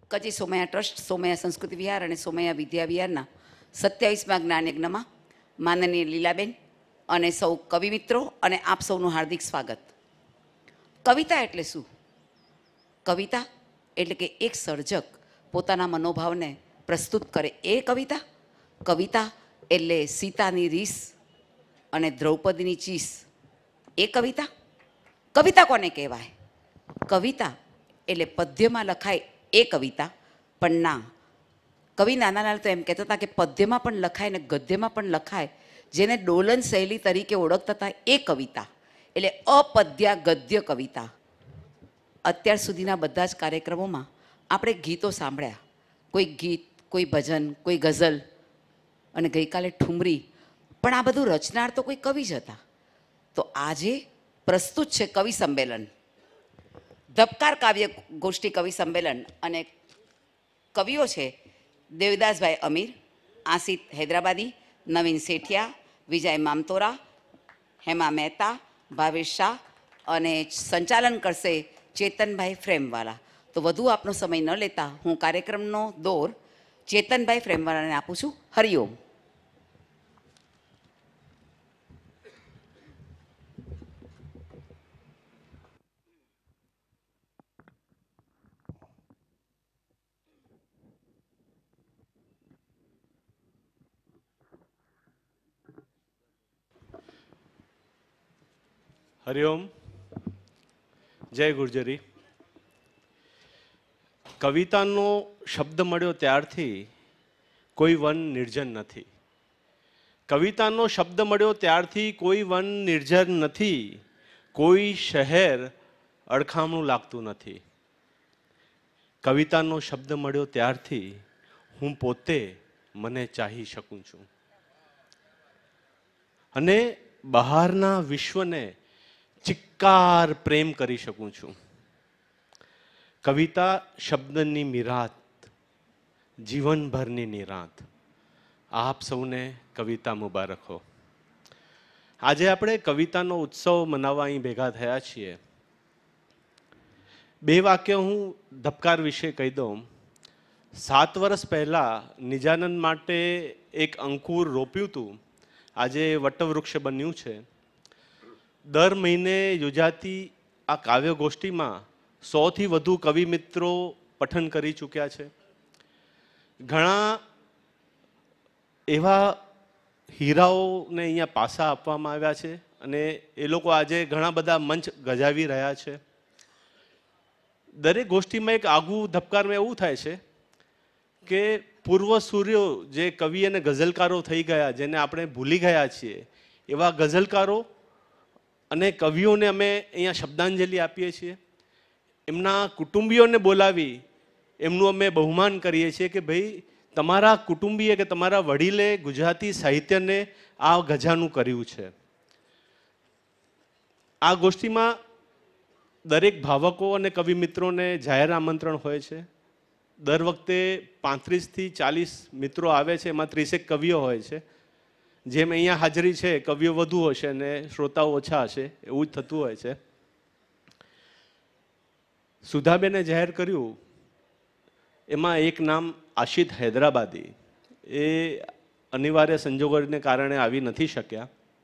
કચી Somaiya trust, Somaiya સંસ્કૃતિ વિહાર અને સોમૈયા વિદ્યા વિહારના 27મા જ્ઞાનયજ્ઞમાં માનનીય લીલાબેન અને સૌ કવિ મિત્રો અને આપ સૌનું હાર્દિક સ્વાગત. કવિતા એટલે શું? કવિતા એટલે કે એક સર્જક પોતાના મનોભાવને પ્રસ્તુત કરે એ કવિતા. કવિતા એટલે સીતાની રીસ અને દ્રૌપદીની ચીસ એ કવિતા. કવિતા કોને કહેવાય? કવિતા એટલે પદ્યમાં લખાય એ કવિતા. પણ ના, કવિ નાનાલાલ તો એમ કહેતા હતા કે પદ્યમાં પણ લખાય ને ગદ્યમાં પણ લખાય, જેને ડોલન શૈલી તરીકે ઓળખતા હતા એ કવિતા એટલે અપદ્યા ગદ્ય કવિતા. અત્યાર સુધીના બધા જ કાર્યક્રમોમાં આપણે ગીતો સાંભળ્યા, કોઈ ગીત, કોઈ ભજન, કોઈ ગઝલ અને ગઈકાલે ઠુમરી, પણ આ બધું રચનાર તો કોઈ કવિ જ હતા. તો આજે પ્રસ્તુત છે કવિ સંમેલન, ધબકાર કાવ્ય ગોષ્ઠી કવિ સંમેલન. અને કવિઓ છે દેવદાસભાઈ અમીર, આસિત હૈદરાબાદી, નવીન સેઠિયા, વિજય મામતોરા, હેમા મહેતા, ભાવેશ શાહ અને સંચાલન કરશે ચેતનભાઈ ફ્રેમવાલા. તો વધુ આપનો સમય ન લેતા હું કાર્યક્રમનો દોર ચેતનભાઈ ફ્રેમવાલાને આપું છું. હરિઓમ. હરિઓમ. જય ગુર્જરી. કવિતાનો શબ્દ મળ્યો ત્યારથી કોઈ વન નિર્જન નથી. કવિતાનો શબ્દ મળ્યો ત્યારથી કોઈ વન નિર્જન નથી, કોઈ શહેર અડખામણું લાગતું નથી. કવિતાનો શબ્દ મળ્યો ત્યારથી હું પોતે મને ચાહી શકું છું અને બહારના વિશ્વને ચિક્કાર પ્રેમ કરી શકું છું. કવિતા શબ્દની મિરાત, જીવનભરની નિરાંત. આપ સૌને કવિતા મુબારક હો. આજે આપણે કવિતાનો ઉત્સવ મનાવવા અહીં ભેગા થયા છીએ. બે વાક્ય હું ધબકાર વિશે કહી દઉં. 7 વર્ષ પહેલાં નિજાનંદ માટે એક અંકુર રોપ્યું હતું, આજે વટવૃક્ષ બન્યું છે. દર મહિને યોજાતી આ કાવ્ય ગોષ્ઠીમાં 100થી વધુ કવિ મિત્રો પઠન કરી ચૂક્યા છે. ઘણા એવા હીરાઓને અહીંયા પાસા આપવામાં આવ્યા છે અને એ લોકો આજે ઘણા બધા મંચ ગજાવી રહ્યા છે. દરેક ગોષ્ઠીમાં એક આગવું ધબકારમાં એવું થાય છે કે પૂર્વ સૂર્યો જે કવિ અને ગઝલકારો થઈ ગયા, જેને આપણે ભૂલી ગયા છીએ, એવા ગઝલકારો અને કવિઓને અમે અહીંયા શ્રદ્ધાંજલિ આપીએ છીએ. એમના કુટુંબીઓને બોલાવી એમનું અમે બહુમાન કરીએ છીએ કે ભાઈ તમારા કુટુંબીએ કે તમારા વડીલે ગુજરાતી સાહિત્યને આ ગજાનું કર્યું છે. આ ગોષ્ઠીમાં દરેક ભાવકો અને કવિ મિત્રોને જાહેર આમંત્રણ હોય છે. દર વખતે 35થી 40 મિત્રો આવે છે, એમાં 30 કવિઓ હોય છે. જેમ અહીંયા હાજરી છે, કવિઓ વધુ હશે અને શ્રોતાઓ ઓછા હશે, એવું જ થતું હોય છે. સુધાબેને જાહેર કર્યું એમાં એક નામ આશિત હૈદરાબાદી, એ અનિવાર્ય સંજોગોને કારણે આવી નથી શક્યા.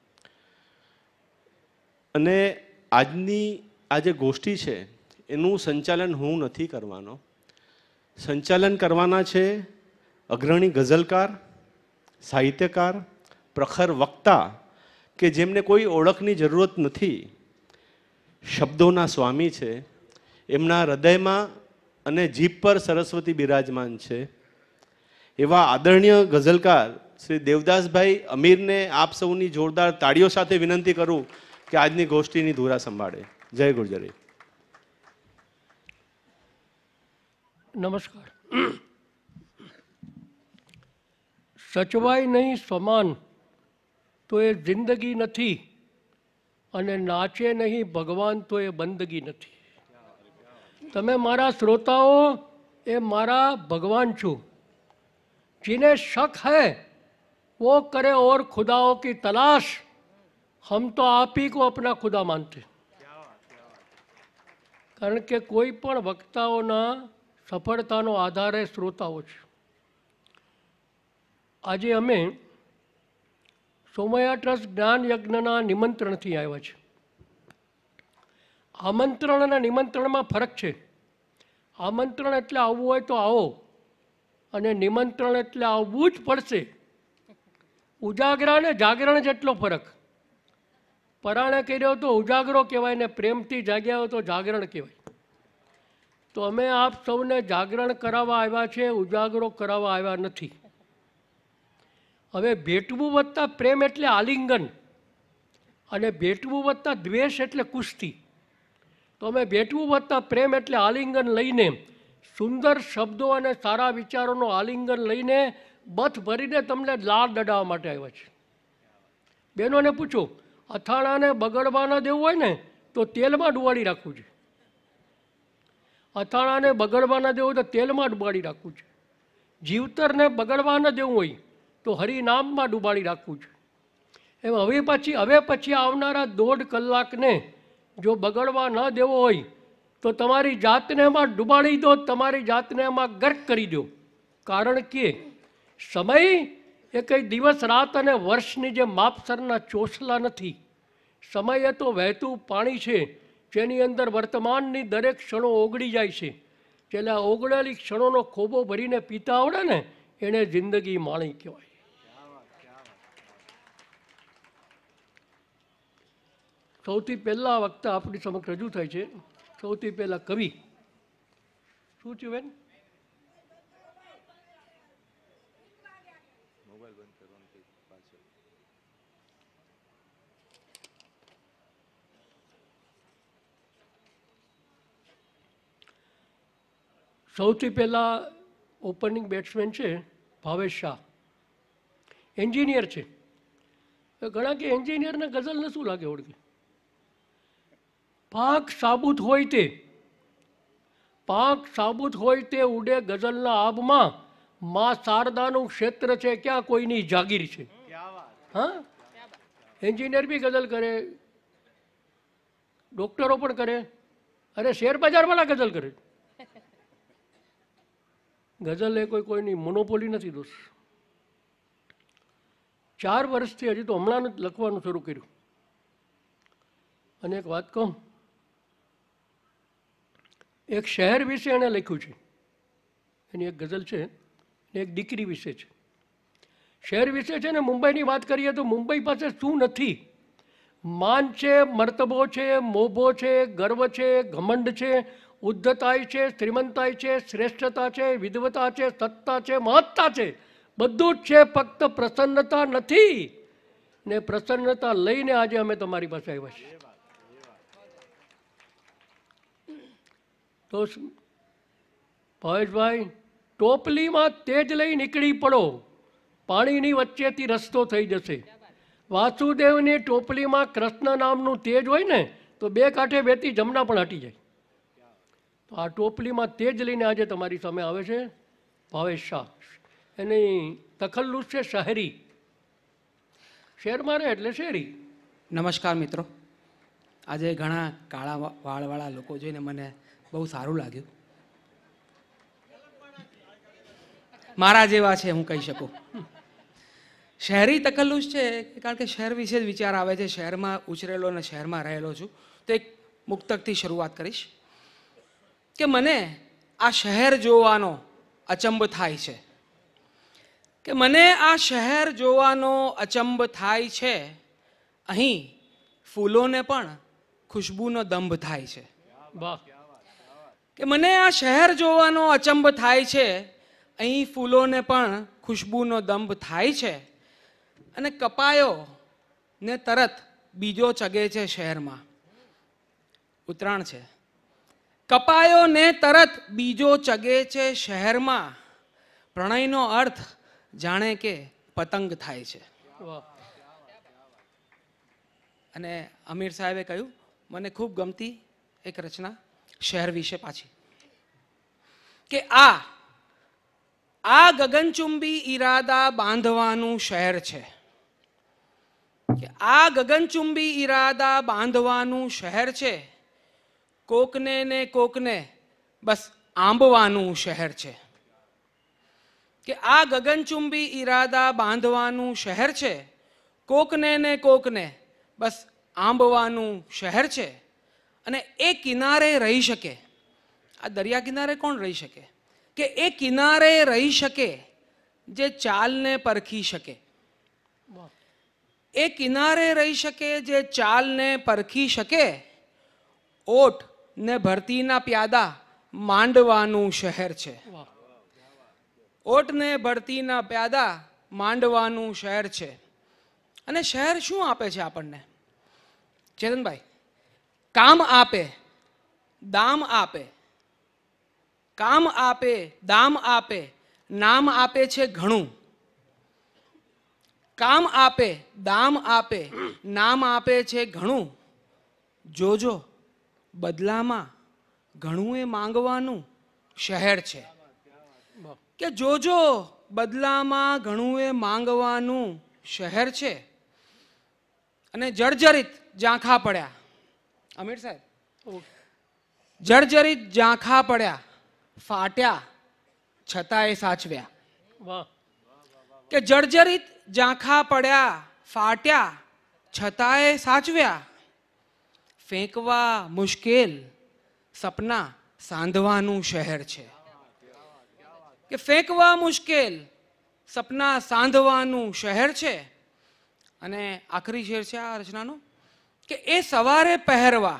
અને આજની આ જે ગોષ્ઠી છે એનું સંચાલન હું નથી કરવાનો. સંચાલન કરવાના છે અગ્રણી ગઝલકાર, સાહિત્યકાર, પ્રખર વક્તા કે જેમને કોઈ ઓળખની જરૂરત નથી, શબ્દોના સ્વામી છે. એમના હૃદયમાં અને જીભ પર સરસ્વતી બિરાજમાન છે. એવા આદરણીય ગઝલકાર શ્રી દેવદાસભાઈ અમીરને આપ સૌની જોરદાર તાળીઓ સાથે વિનંતી કરું કે આજની ગોષ્ઠીની ધુરા સંભાળે. જય ગુર્જરી. નમસ્કાર. સચવાય નહીં સમાન તો એ જિંદગી નથી, અને નાચે નહીં ભગવાન તો એ બંદગી નથી. તમે મારા શ્રોતાઓ એ મારા ભગવાન છું. जिन्हें शक है वो करे और खुदाओं की तलाश, हम तो आप ही को अपना खुदा मानते. કારણ કે કોઈ પણ વક્તાઓના સફળતાનો આધાર એ શ્રોતાઓ છે. આજે અમે સોમયા ટ્રસ્ટ જ્ઞાન યજ્ઞના નિમંત્રણથી આવ્યા છે. આમંત્રણ અને નિમંત્રણમાં ફરક છે. આમંત્રણ એટલે આવવું હોય તો આવો, અને નિમંત્રણ એટલે આવવું જ પડશે. ઉજાગરા ને જાગરણ જેટલો ફરક. પરાણે કર્યો તો ઉજાગરો કહેવાય ને પ્રેમથી જાગ્યા હોય તો જાગરણ કહેવાય. તો અમે આપ સૌને જાગરણ કરાવવા આવ્યા છે, ઉજાગરો કરાવવા આવ્યા નથી. હવે ભેટવું વત્તા પ્રેમ એટલે આલિંગન, અને ભેટવું વત્તા દ્વેષ એટલે કુસ્તી. તો અમે ભેટવું વત્તા પ્રેમ એટલે આલિંગન લઈને, સુંદર શબ્દો અને સારા વિચારોનો આલિંગન લઈને બથ ભરીને તમને લાડ દડાવવા માટે આવ્યા છે. બહેનોને પૂછો, અથાણાને બગડવા ન દેવું હોય ને તો તેલમાં ડુબાડી રાખવું છે. અથાણાને બગડવા ન દેવું હોય તો તેલમાં ડુબાડી રાખવું છે. જીવતરને બગડવા ન દેવું હોય તો હરિનામમાં ડૂબાડી રાખવું છે. એમ હવે પછી આવનારા 1.5 કલાકને જો બગડવા ન દેવો હોય તો તમારી જાતને એમાં ડૂબાડી દો, તમારી જાતને એમાં ગર્ક કરી દો. કારણ કે સમય એ કંઈ દિવસ રાત અને વર્ષની જે માપસરના ચોસલા નથી. સમય એ તો વહેતું પાણી છે, જેની અંદર વર્તમાનની દરેક ક્ષણો ઓગળી જાય છે. એટલે આ ઓગળેલી ક્ષણોનો ખોબો ભરીને પીતા આવડે ને એને જિંદગી માણી કહેવાય. સૌથી પહેલાં વક્તા આપણી સમક્ષ રજૂ થાય છે. સૌથી પહેલાં કવિ. શું થયું બેન? સૌથી પહેલાં ઓપનિંગ બેટ્સમેન છે ભાવેશ શાહ. એન્જિનિયર છે. ઘણા કે એન્જિનિયરને ગઝલને શું લાગે ઓળખે? પાંખ સાબુત હોય તે ઉડે ગઝલના આબમાં. માં શારદાનું ક્ષેત્ર છે, ક્યાં કોઈની જાગીર છે. હા, એન્જિનિયર બી ગઝલ કરે, ડૉક્ટરો પણ કરે, અરે શેર બજારવાળા ગઝલ કરે. ગઝલ એ કોઈની મોનોપોલી નથી દોસ્ત. 4 વર્ષથી હજી તો હમણાં જ લખવાનું શરૂ કર્યું. અને એક વાત કહું, એક શહેર વિશે એણે લખ્યું છે. એની એક ગઝલ છે, એક દીકરી વિશે છે. શહેર વિશે છે ને, મુંબઈની વાત કરીએ તો મુંબઈ પાસે શું નથી? માન છે, મર્તબો છે, મોભો છે, ગર્વ છે, ઘમંડ છે, ઉદ્ધતાઈ છે, શ્રીમંતાઈ છે, શ્રેષ્ઠતા છે, વિદ્વતા છે, સત્તા છે, મહત્તા છે. બધું જ છે, ફક્ત પ્રસન્નતા નથી. ને પ્રસન્નતા લઈને આજે અમે તમારી પાસે આવ્યા છીએ. તો ભાવેશભાઈ, ટોપલીમાં તેજ લઈ નીકળી પડો, પાણીની વચ્ચેથી રસ્તો થઈ જશે. વાસુદેવની ટોપલીમાં કૃષ્ણ નામનું તેજ હોય ને તો 2 કાંઠે બેતી જમના પણ હટી જાય. તો આ ટોપલીમાં તેજ લઈને આજે તમારી સામે આવે છે ભાવેશ શાહ. એની તખલ્લુસ છે શહેરી. શહેરમાં રહે એટલે શહેરી. નમસ્કાર મિત્રો. આજે ઘણા કાળા વાળવાળા લોકો જોઈને મને બહુ સારું લાગ્યું. મારા જેવા છે હું કહી શકું. શહેરી તખલ્લુસ છે કારણ કે શહેર વિશે જ વિચાર આવે છે. શહેરમાં ઉછરેલો અને શહેરમાં રહેલો છું. તો એક મુક્તકથી શરૂઆત કરીશ કે મને આ શહેર જોવાનો અચંબ થાય છે. કે મને આ શહેર જોવાનો અચંબ થાય છે. અહીં ફૂલોને પણ ખુશ્બુનો દંભ થાય છે. વાહ. કે મને આ શહેર જોવાનો અચંબ થાય છે. અહીં ફૂલોને પણ ખુશ્બુનો દંભ થાય છે. અને કપાયો ને તરત બીજો ચગે છે શહેરમાં. ઉતરાણ છે. કપાયો ને તરત બીજો ચગે છે શહેરમાં. પ્રણયનો અર્થ જાણે કે પતંગ થાય છે. અને અમીર સાહેબે કહ્યું મને ખૂબ ગમતી એક રચના શહેર વિશે પાછી કે આ ગગનચુંબી ઈરાદા બાંધવાનું શહેર છે. કે આ ગગનચુંબી ઈરાદા બાંધવાનું શહેર છે. કોકને ને કોકને બસ આંબવાનું શહેર છે, કે આ ગગનચુંબી ઈરાદા બાંધવાનું શહેર છે, કોકને ને કોકને બસ આંબવાનું શહેર છે. અને એ કિનારે રહી શકે, આ દરિયા કિનારે કોણ રહી શકે? કે એ કિનારે રહી શકે જે ચાલને પરખી શકે, એ કિનારે રહી શકે જે ચાલને પરખી શકે. ઓટ ને ભરતીના પ્યાદા માંડવાનું શહેર છે, ઓટ ને ભરતીના પ્યાદા માંડવાનું શહેર છે. અને શહેર શું આપે છે આપણને ચેતનભાઈ? કામ આપે, દામ આપે, કામ આપે, દામ આપે, નામ આપે છે ઘણું. કામ આપે, દામ આપે, નામ આપે છે ઘણું. જોજો બદલામાં ઘણું એ માંગવાનું શહેર છે, કે જોજો બદલામાં ઘણું એ માંગવાનું શહેર છે. અને જર્જરિત ઝાંખા પડ્યા, અમીર સાહેબ, જર્જરિત ઝાંખા પડ્યા, ફાટ્યા છતાંય સાચવ્યા. વાહ, કે જર્જરિત ઝાંખા પડ્યા, ફાટ્યા છતાંય સાચવ્યા. ફેંકવા મુશ્કેલ સપના સાંધવાનું શહેર છે, કે ફેંકવા મુશ્કેલ સપના સાંધવાનું શહેર છે. અને આખરી શેર છે આ રચનાનો, કે એ સવારે પહેરવા,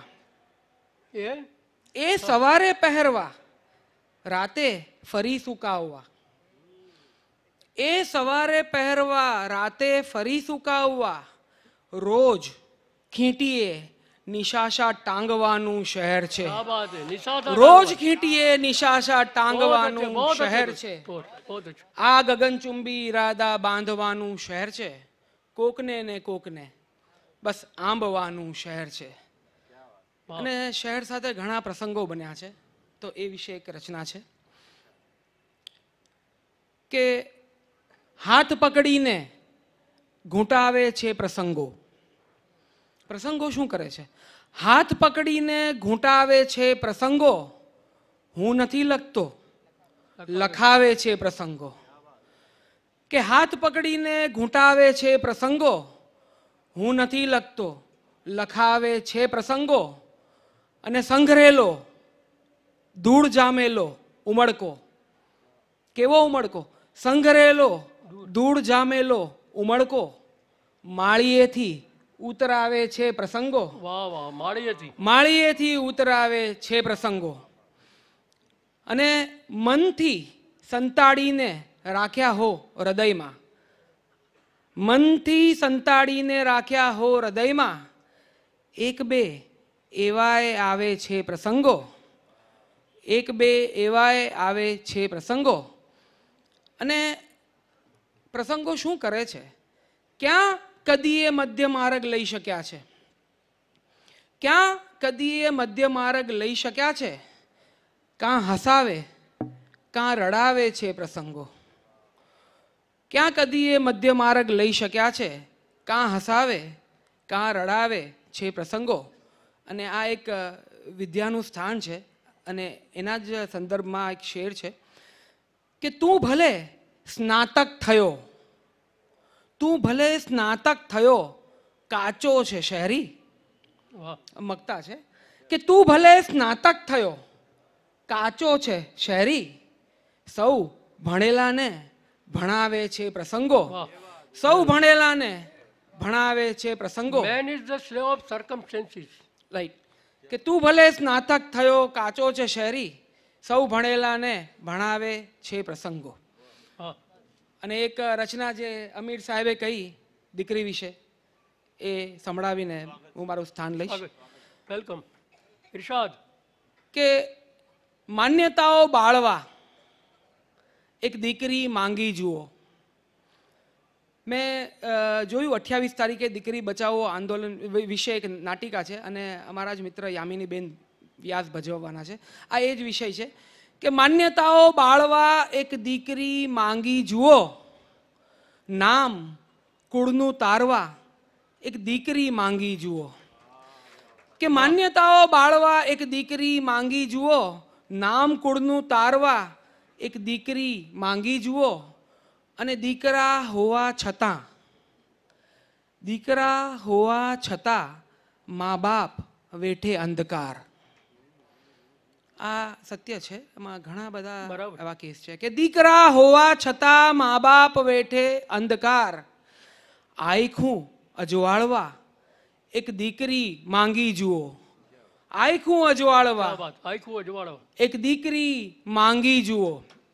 એ સવારે પહેરવા, રાતે ફરી સુકાવવા. એ સવારે પહેરવા, રાતે ફરી સુકાવવા. રોજ ખીંટીએ નિશાશા ટાંગવાનું શહેર છે, રોજ ખીંટીએ નિશાશા ટાંગવાનું શહેર છે. આ ગગનચુંબી ઈરાદા બાંધવાનું શહેર છે, કોકને ને કોકને બસ આંબવાનું શહેર છે. અને શહેર સાથે ઘણા પ્રસંગો બન્યા છે, તો એ વિશે એક રચના છે કે હાથ પકડીને ઘૂંટાવે છે પ્રસંગો. પ્રસંગો શું કરે છે? હાથ પકડીને ઘૂંટાવે છે પ્રસંગો. હું નથી લખતો, લખાવે છે પ્રસંગો. કે હાથ પકડીને ઘૂંટાવે છે પ્રસંગો. હું નથી લખતો, લખાવે છે પ્રસંગો. અને સંઘરેલો ધૂળ જામેલો ઉમળકો. કેવો ઉમળકો? સંઘરેલો ધૂળ જામેલો ઉમળકો. માળીએથી ઉતરાવે છે પ્રસંગો. વાહ વાહ, માળીએથી, માળીએથી ઉતરાવે છે પ્રસંગો. અને મનથી સંતાડીને રાખ્યા હો હૃદયમાં, મનથી સંતાડીને રાખ્યા હો હૃદયમાં. એક બે એવાય આવે છે પ્રસંગો, એક બે એવાય આવે છે પ્રસંગો. અને પ્રસંગો શું કરે છે? ક્યાં કદીએ મધ્ય માર્ગ લઈ શક્યા છે, ક્યાં કદીએ મધ્ય માર્ગ લઈ શક્યા છે. કાં હસાવે કાં રડાવે છે પ્રસંગો. ક્યાં કદીએ મધ્ય માર્ગ લઈ શક્યા છે, કાં હસાવે કાં રડાવે છે પ્રસંગો. અને આ એક વિદ્યાનું સ્થાન છે, અને એના જ સંદર્ભમાં એક શેર છે કે તું ભલે સ્નાતક થયો, તું ભલે સ્નાતક થયો, કાચો છે શહેરી. મગતા છે કે તું ભલે સ્નાતક થયો, કાચો છે શહેરી. સૌ ભણેલાને ભણાવે છે પ્રસંગો, સૌ ભણેલાને ભણાવે છે પ્રસંગો. Man is the slave of circumstances. Right. કે તું ભલે સ્નાતક થયો, કાચો છે શહેરી, સૌ ભણેલાને ભણાવે છે પ્રસંગો. અને એક રચના જે અમીર સાહેબે કહી દીકરી વિશે, એ સંભળાવીને હું મારું સ્થાન લઈશ. વેલકમ ઇરશાદ. કે માન્યતાઓ બાળવા એક દીકરી માંગી જુઓ. મેં જોયું 28 તારીખે દીકરી બચાવો આંદોલન વિશે એક નાટિકા છે, અને અમારા જ મિત્ર યામિનીબેન વ્યાસ ભજવવાના છે. આ એ જ વિષય છે કે માન્યતાઓ બાળવા એક દીકરી માંગી જુઓ. નામ કુળનું તારવા એક દીકરી માંગી જુઓ. કે માન્યતાઓ બાળવા એક દીકરી માંગી જુઓ. નામ કુળનું તારવા એક દીકરી માંગી જુઓ, અને દીકરા હોવા છતાં મા બાપ વેઠે અંધકાર. આ સત્ય છે. એમાં ઘણા બધા એવા કેસ છે કે દીકરા હોવા છતાં મા બાપ વેઠે અંધકાર, આયખું અજવાળવા એક દીકરી માંગી જુઓ. આયખું અજવાળવા એક દીકરી માંગી જુઓ.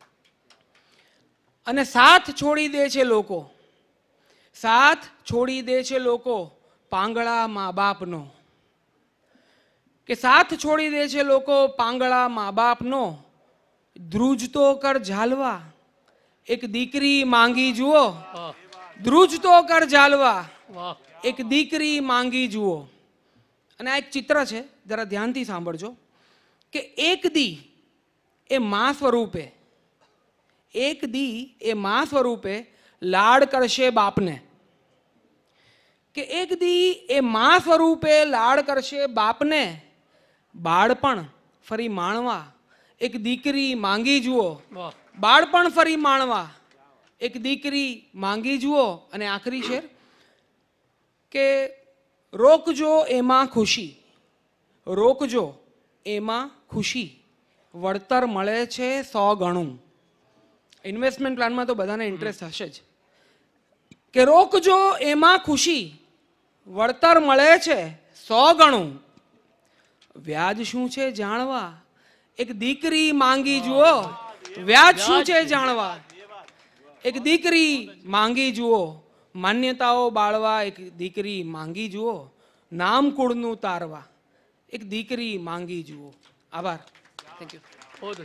અને સાથ છોડી દે છે લોકો, સાથ છોડી દે છે લોકો પાંગળા મા બાપનો, કે સાથ છોડી દે છે લોકો પાંગળા મા બાપનો. ધ્રુજતો કર ઝાલવા એક દીકરી માંગી જુઓ. ધ્રુજતો કર ઝાલવા એક દીકરી માંગી જુઓ. અને આ એક ચિત્ર છે, જરા ધ્યાનથી સાંભળજો, કે એક દી એ મા સ્વરૂપે, એક દી એ મા સ્વરૂપે લાડ કરશે બાપને, કે એક દી એ મા સ્વરૂપે લાડ કરશે બાપને. બાળપણ ફરી માણવા એક દીકરી માંગી જુઓ. બાળપણ ફરી માણવા એક દીકરી માંગી જુઓ. અને આખરી શેર કે રોકજો એમાં ખુશી, રોકજો એમાં ખુશી, વળતર મળે છે 100 ગણું. ઇન્વેસ્ટમેન્ટ પ્લાનમાં તો બધાને ઇન્ટરેસ્ટ હશે જ, કે રોકજો એમાં ખુશી, વળતર મળે છે 100 ગણું. વ્યાજ શું છે જાણવા એક દીકરી માંગી જુઓ. વ્યાજ શું છે જાણવા એક દીકરી માંગી જુઓ. માન્યતાઓ બાળવા એક દીકરી માંગી જુઓ. નામ કુળનું તારવા એક દીકરી માંગી જુઓ. આભાર. Thank you.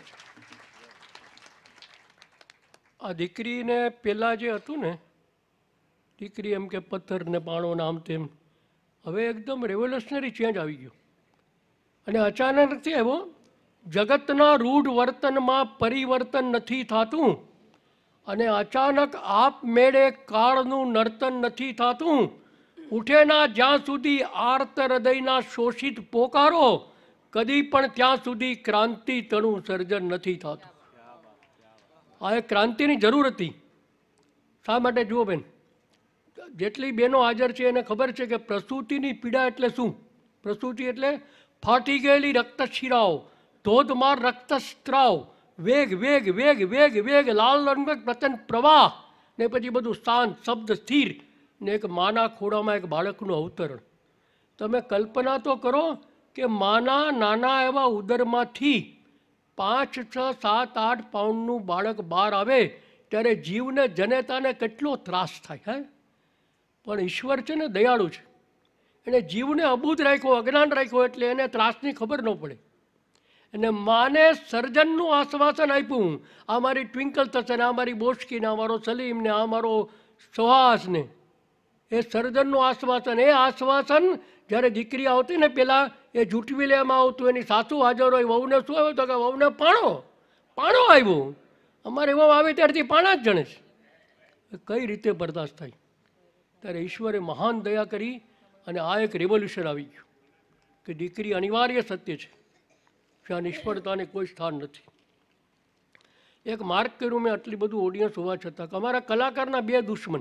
આ દીકરીને પેલા જે હતું ને, દીકરી એમ કે પથ્થર ને પાણો નામ તેમ, હવે એકદમ રેવોલ્યુશનરી ચેન્જ આવી ગયો. અને અચાનક નથી આવ્યો. જગતના રૂઢ વર્તનમાં પરિવર્તન નથી થતું, અને અચાનક આપમેળે કાળનું નર્તન નથી થતું. ઉઠેના જ્યાં સુધી આર્ત હૃદયના શોષિત પોકારો, કદી પણ ત્યાં સુધી ક્રાંતિ તણું સર્જન નથી થતું. આ એક ક્રાંતિની જરૂર હતી. શા માટે? જુઓ બેન, જેટલી બહેનો હાજર છે એને ખબર છે કે પ્રસૂતિની પીડા એટલે શું. પ્રસૂતિ એટલે ફાટી ગયેલી રક્તશિરાઓ, ધોધમાર રક્તસ્ત્રાવ, વેગ વેગ વેગ વેગ વેગ, લાલ રંગક પ્રચંડ પ્રવાહ, ને પછી બધું શાંત, શબ્દ સ્થિર, ને એક માના ખોડામાં એક બાળકનું અવતરણ. તમે કલ્પના તો કરો કે માના નાના એવા ઉદરમાંથી 5, 6, 7, 8 પાઉન્ડનું બાળક બહાર આવે ત્યારે જીવને જનેતાને કેટલો ત્રાસ થાય. હે, પણ ઈશ્વર છે ને દયાળુ છે. એને જીવને અબૂધ રાખ્યો, અજ્ઞાન રાખ્યો, એટલે એને ત્રાસની ખબર ન પડે. અને માને સર્જનનું આશ્વાસન આપ્યું, આ મારી ટ્વિંકલ થશે ને, આ મારી બોસ્કી ને, આ મારો સલીમ ને, આ મારો સુહાસ ને, એ સર્જનનું આશ્વાસન. એ આશ્વાસન જ્યારે દીકરી આવતી ને પહેલાં એ જૂટવી લેવામાં આવતું. એની સાસુ હાજર હોય. વહુને શું આવ્યું? તો કે વહુને પાણો આવ્યો. અમારે વહુ આવે ત્યારથી પાણા જ જણે છે. કઈ રીતે બરદાસ્ત થાય? ત્યારે ઈશ્વરે મહાન દયા કરી અને આ એક રેવોલ્યુશન આવી ગયું કે દીકરી અનિવાર્ય સત્ય છે, જ્યાં નિષ્ફળતાને કોઈ સ્થાન નથી. એક માર્ક કર્યું મેં, આટલી બધું ઓડિયન્સ હોવા છતાં, કે અમારા કલાકારના 2 દુશ્મન.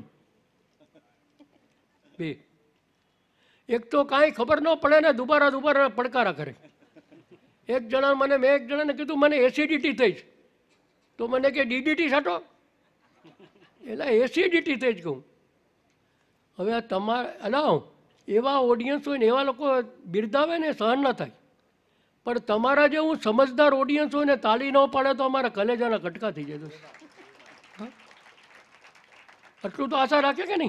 2. એક તો કાંઈ ખબર ન પડે ને દુબારા પડકારા કરે. એક જણાને કીધું મને એસિડિટી થઈ છે, તો મને કે ડીડીટી છાંટો. એટલે એસિડિટી થઈ જ કહું. હવે આ તમારા એવા ઓડિયન્સ હોય ને, એવા લોકો બિરદાવે ને સહન ન થાય. પણ તમારા જેવું સમજદાર ઓડિયન્સ હોય ને, તાળી ન પાડે તો અમારા કલેજાના કટકા થઈ જાય. આટલું તો આશા રાખે કે નહીં?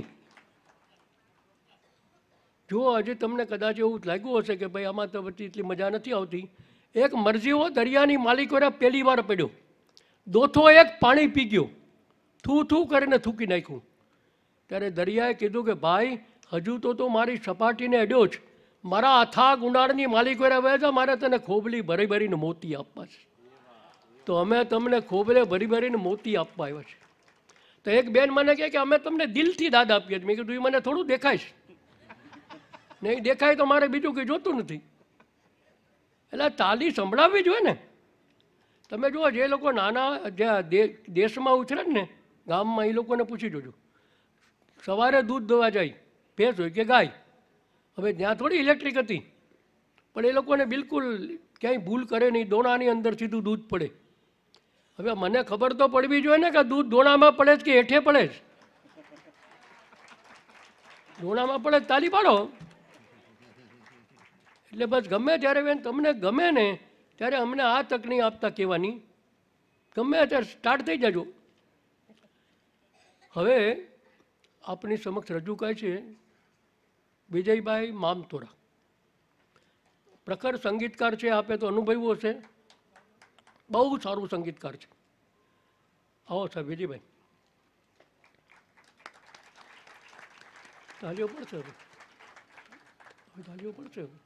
જો હજી તમને કદાચ એવું લાગ્યું હશે કે ભાઈ આમાં તો પછી એટલી મજા નથી આવતી. એક મરજીઓ દરિયાની માલિકોને પહેલી વાર પડ્યો. દોથો એક પાણી પી ગયો, થૂ કરીને થૂકી નાખ્યું. ત્યારે દરિયાએ કીધું કે ભાઈ, હજુ તો મારી સપાટીને અડ્યો જ, મારા અથાગ ઉંડાળની માલિકોને હવે છે, મારે તને ખોબલી ભરી ભરીને મોતી આપવા છે. તો અમે તમને ખોબલે ભરી ભરીને મોતી આપવા આવ્યા છે. તો એક બેન મને કહે કે અમે તમને દિલથી દાદ આપીએ છીએ. મેં કીધું એ મને થોડું દેખાય છે, નહીં દેખાય તો મારે બીજું કંઈ જોતું નથી. એટલે તાલી સંભળાવવી જોઈએ ને. તમે જુઓ જે લોકો નાના જે દેશમાં ઉછરે ને ગામમાં, એ લોકોને પૂછી જોજો. સવારે દૂધ દોવા જાય, ભેંસ હોય કે ગાય, હવે ત્યાં થોડી ઇલેક્ટ્રિક હતી, પણ એ લોકોને બિલકુલ ક્યાંય ભૂલ કરે નહીં, દોણાની અંદર સીધું દૂધ પડે. હવે મને ખબર તો પડવી જોઈએ ને કે દૂધ દોણામાં પડે છે કે હેઠે પડે છે. દોણામાં પડે તાલી પાડો. એટલે બસ ગમે ત્યારે બેન તમને ગમે ને ત્યારે અમને આ તક નહીં આપતા કહેવાની, ગમે ત્યારે સ્ટાર્ટ થઈ જજો. હવે આપની સમક્ષ રજૂ કરે છે વિજયભાઈ મામતોરા. પ્રખર સંગીતકાર છે, આપે તો અનુભવ્યું હશે, બહુ સારું સંગીતકાર છે. આવો સાહેબ વિજયભાઈ. તાલીઓ પડશે હવે, તાલીઓ પડશે હવે.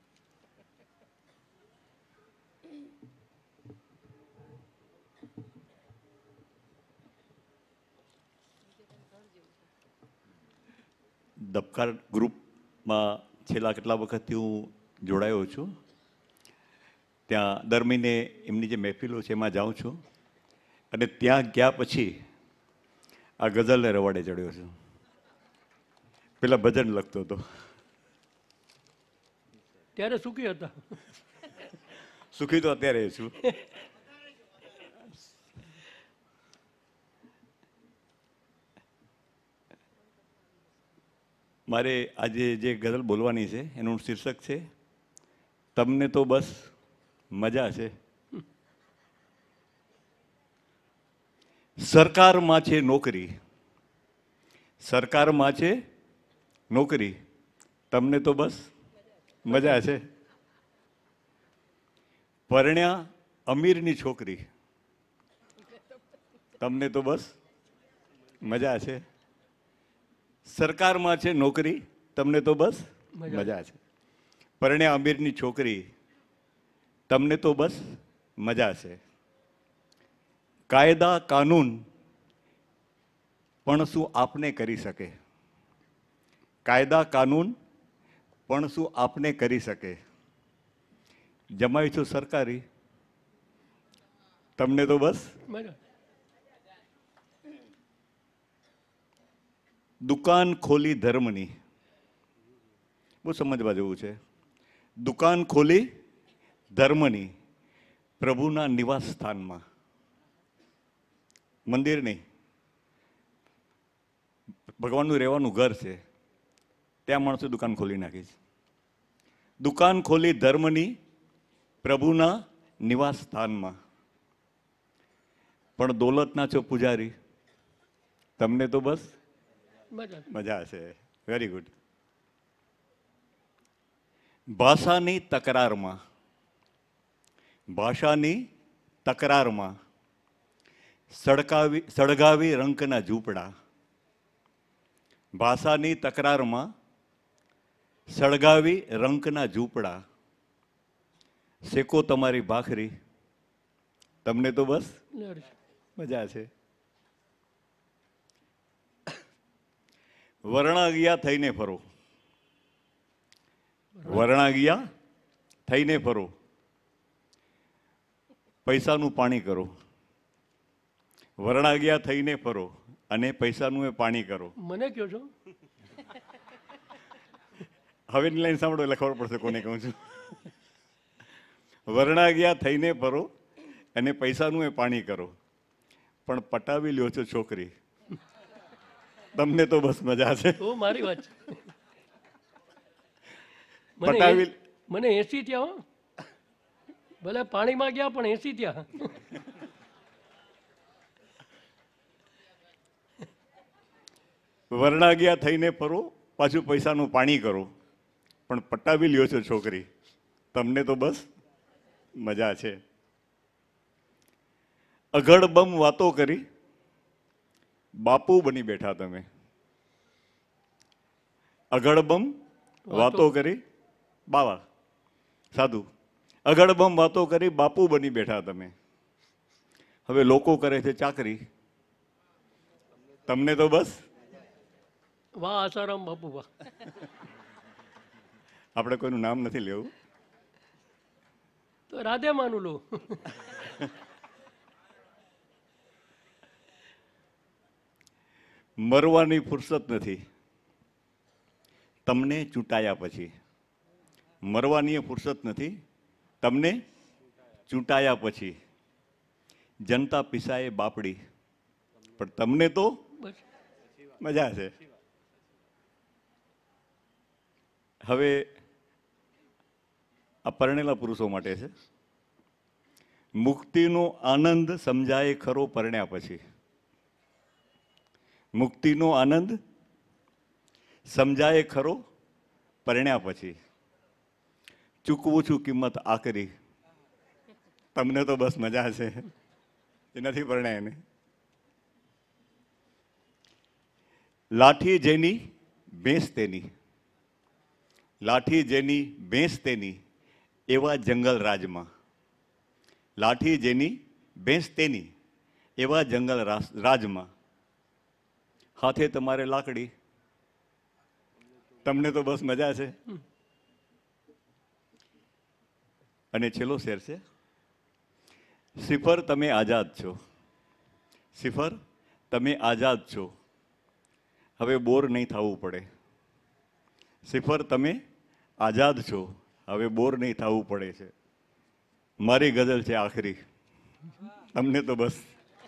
દબકાર ગ્રુપમાં છેલ્લા કેટલા વખતથી હું જોડાયો છું. ત્યાં દર મહિને એમની જે મહેફિલો છે એમાં જાઉં છું, અને ત્યાં ગયા પછી આ ગઝલને રવાડે ચડ્યો છું. પેલા ભજન લખતો હતો, ત્યારે સુખી હતા. સુખી તો અત્યારે છું. મારે આજે જે ગઝલ બોલવાની છે એનું શીર્ષક છે તમને તો બસ મજા છે. સરકારમાં છે નોકરી, સરકારમાં છે નોકરી, તમને તો બસ મજા છે. પરણ્યા અમીરની છોકરી, તમને તો બસ મજા છે. સરકારમાં છે નોકરી, તમને તો બસ મજા છે. પરણ્યા અમીરની છોકરી, તમને તો બસ મજા છે. કાયદા કાનૂન પણ શું આપને કરી શકે, કાયદા કાનૂન પણ શું આપને કરી શકે. જમાઈ છો સરકારી, તમને તો બસ મજા. દુકાન ખોલી ધર્મની, બહુ સમજવા જેવું છે. દુકાન ખોલી ધર્મની, પ્રભુના નિવાસ સ્થાનમાં. મંદિર નહીં, ભગવાનનું રહેવાનું ઘર છે, ત્યાં માણસો દુકાન ખોલી નાખી છે. દુકાન ખોલી ધર્મની, પ્રભુના નિવાસ સ્થાનમાં. પણ દોલતના છો પૂજારી, તમને તો બસ મજા. મજા છે. Very good. ભાષાની તકરારમાં, ભાષાની તકરારમાં સળગાવી રંકના ઝૂંપડા. ભાષાની તકરારમાં સળગાવી રંકના ઝૂંપડા. શેકો તમારી ભાખરી, તમને તો બસ મજા છે. વર્ણાગિયા થઈને ફરો, વર્ણાગિયા થઈને ફરો, પૈસાનું પાણી કરો. વર્ણાગિયા થઈને ફરો અને પૈસાનું એ પાણી કરો. મને કહો છો હવેની લાઈન સાંભળો એટલે ખબર પડશે કોને કહું છું. વર્ણાગિયા થઈને ફરો અને પૈસાનું એ પાણી કરો, પણ પટાવી લ્યો છો છોકરી, તમને તો બસ મજા છે. તો મારી વાત છે. પટાવી મને 80 થયા હો, ભલે પાણીમાં ગયા પણ 80 થયા. વર્ણાગિયા થઈને ફરો, પાછું પૈસાનું પાણી કરો, પણ પટાવી લ્યો છો છોકરી, તમને તો બસ મજા છે. અઘડબમ વાતો કરી બાપુ બની બેઠા તમે. અઘડબમ વાતો કરી બાવા સાધુ, અઘડબમ વાતો કરી બાપુ બની બેઠા તમે. હવે લોકો કરે છે ચાકરી, તમને તો બસ. વાહ આસારામ બાપુ વાહ. આપણે કોઈનું નામ નથી લેવું. તો રાધે માનું લો. મરવાની ફુરસત નથી તમને ચૂંટાયા પછી. મરવાની ફુરસત નથી તમને ચૂંટાયા પછી. જનતા પીસાય બાપડી પણ તમને તો બસ મજા છે. હવે આ પરણેલા પુરુષો માટે છે. મુક્તિનો આનંદ સમજાય ખરો પરણ્યા પછી. મુક્તિનો આનંદ સમજાય ખરો પરણ્યા પછી. ચૂકવું છું કિંમત આકરી તમને તો બસ મજા છે એ નથી પરણ્યા એને. લાઠી જેની ભેંસ તેની. લાઠી જેની ભેંસ તેની એવા જંગલ રાજમાં. લાઠી જેની ભેંસ તેની એવા જંગલ રાજમાં. હાથે તમારે લાકડી તમને તો બસ મજા છે. અને છેલ્લો શેર છે. સિફર તમે આઝાદ છો. સિફર તમે આઝાદ છો હવે બોર નહીં થવું પડે. સિફર તમે આઝાદ છો હવે બોર નહીં થવું પડે છે. મારી ગઝલ છે આખરી તમને તો બસ.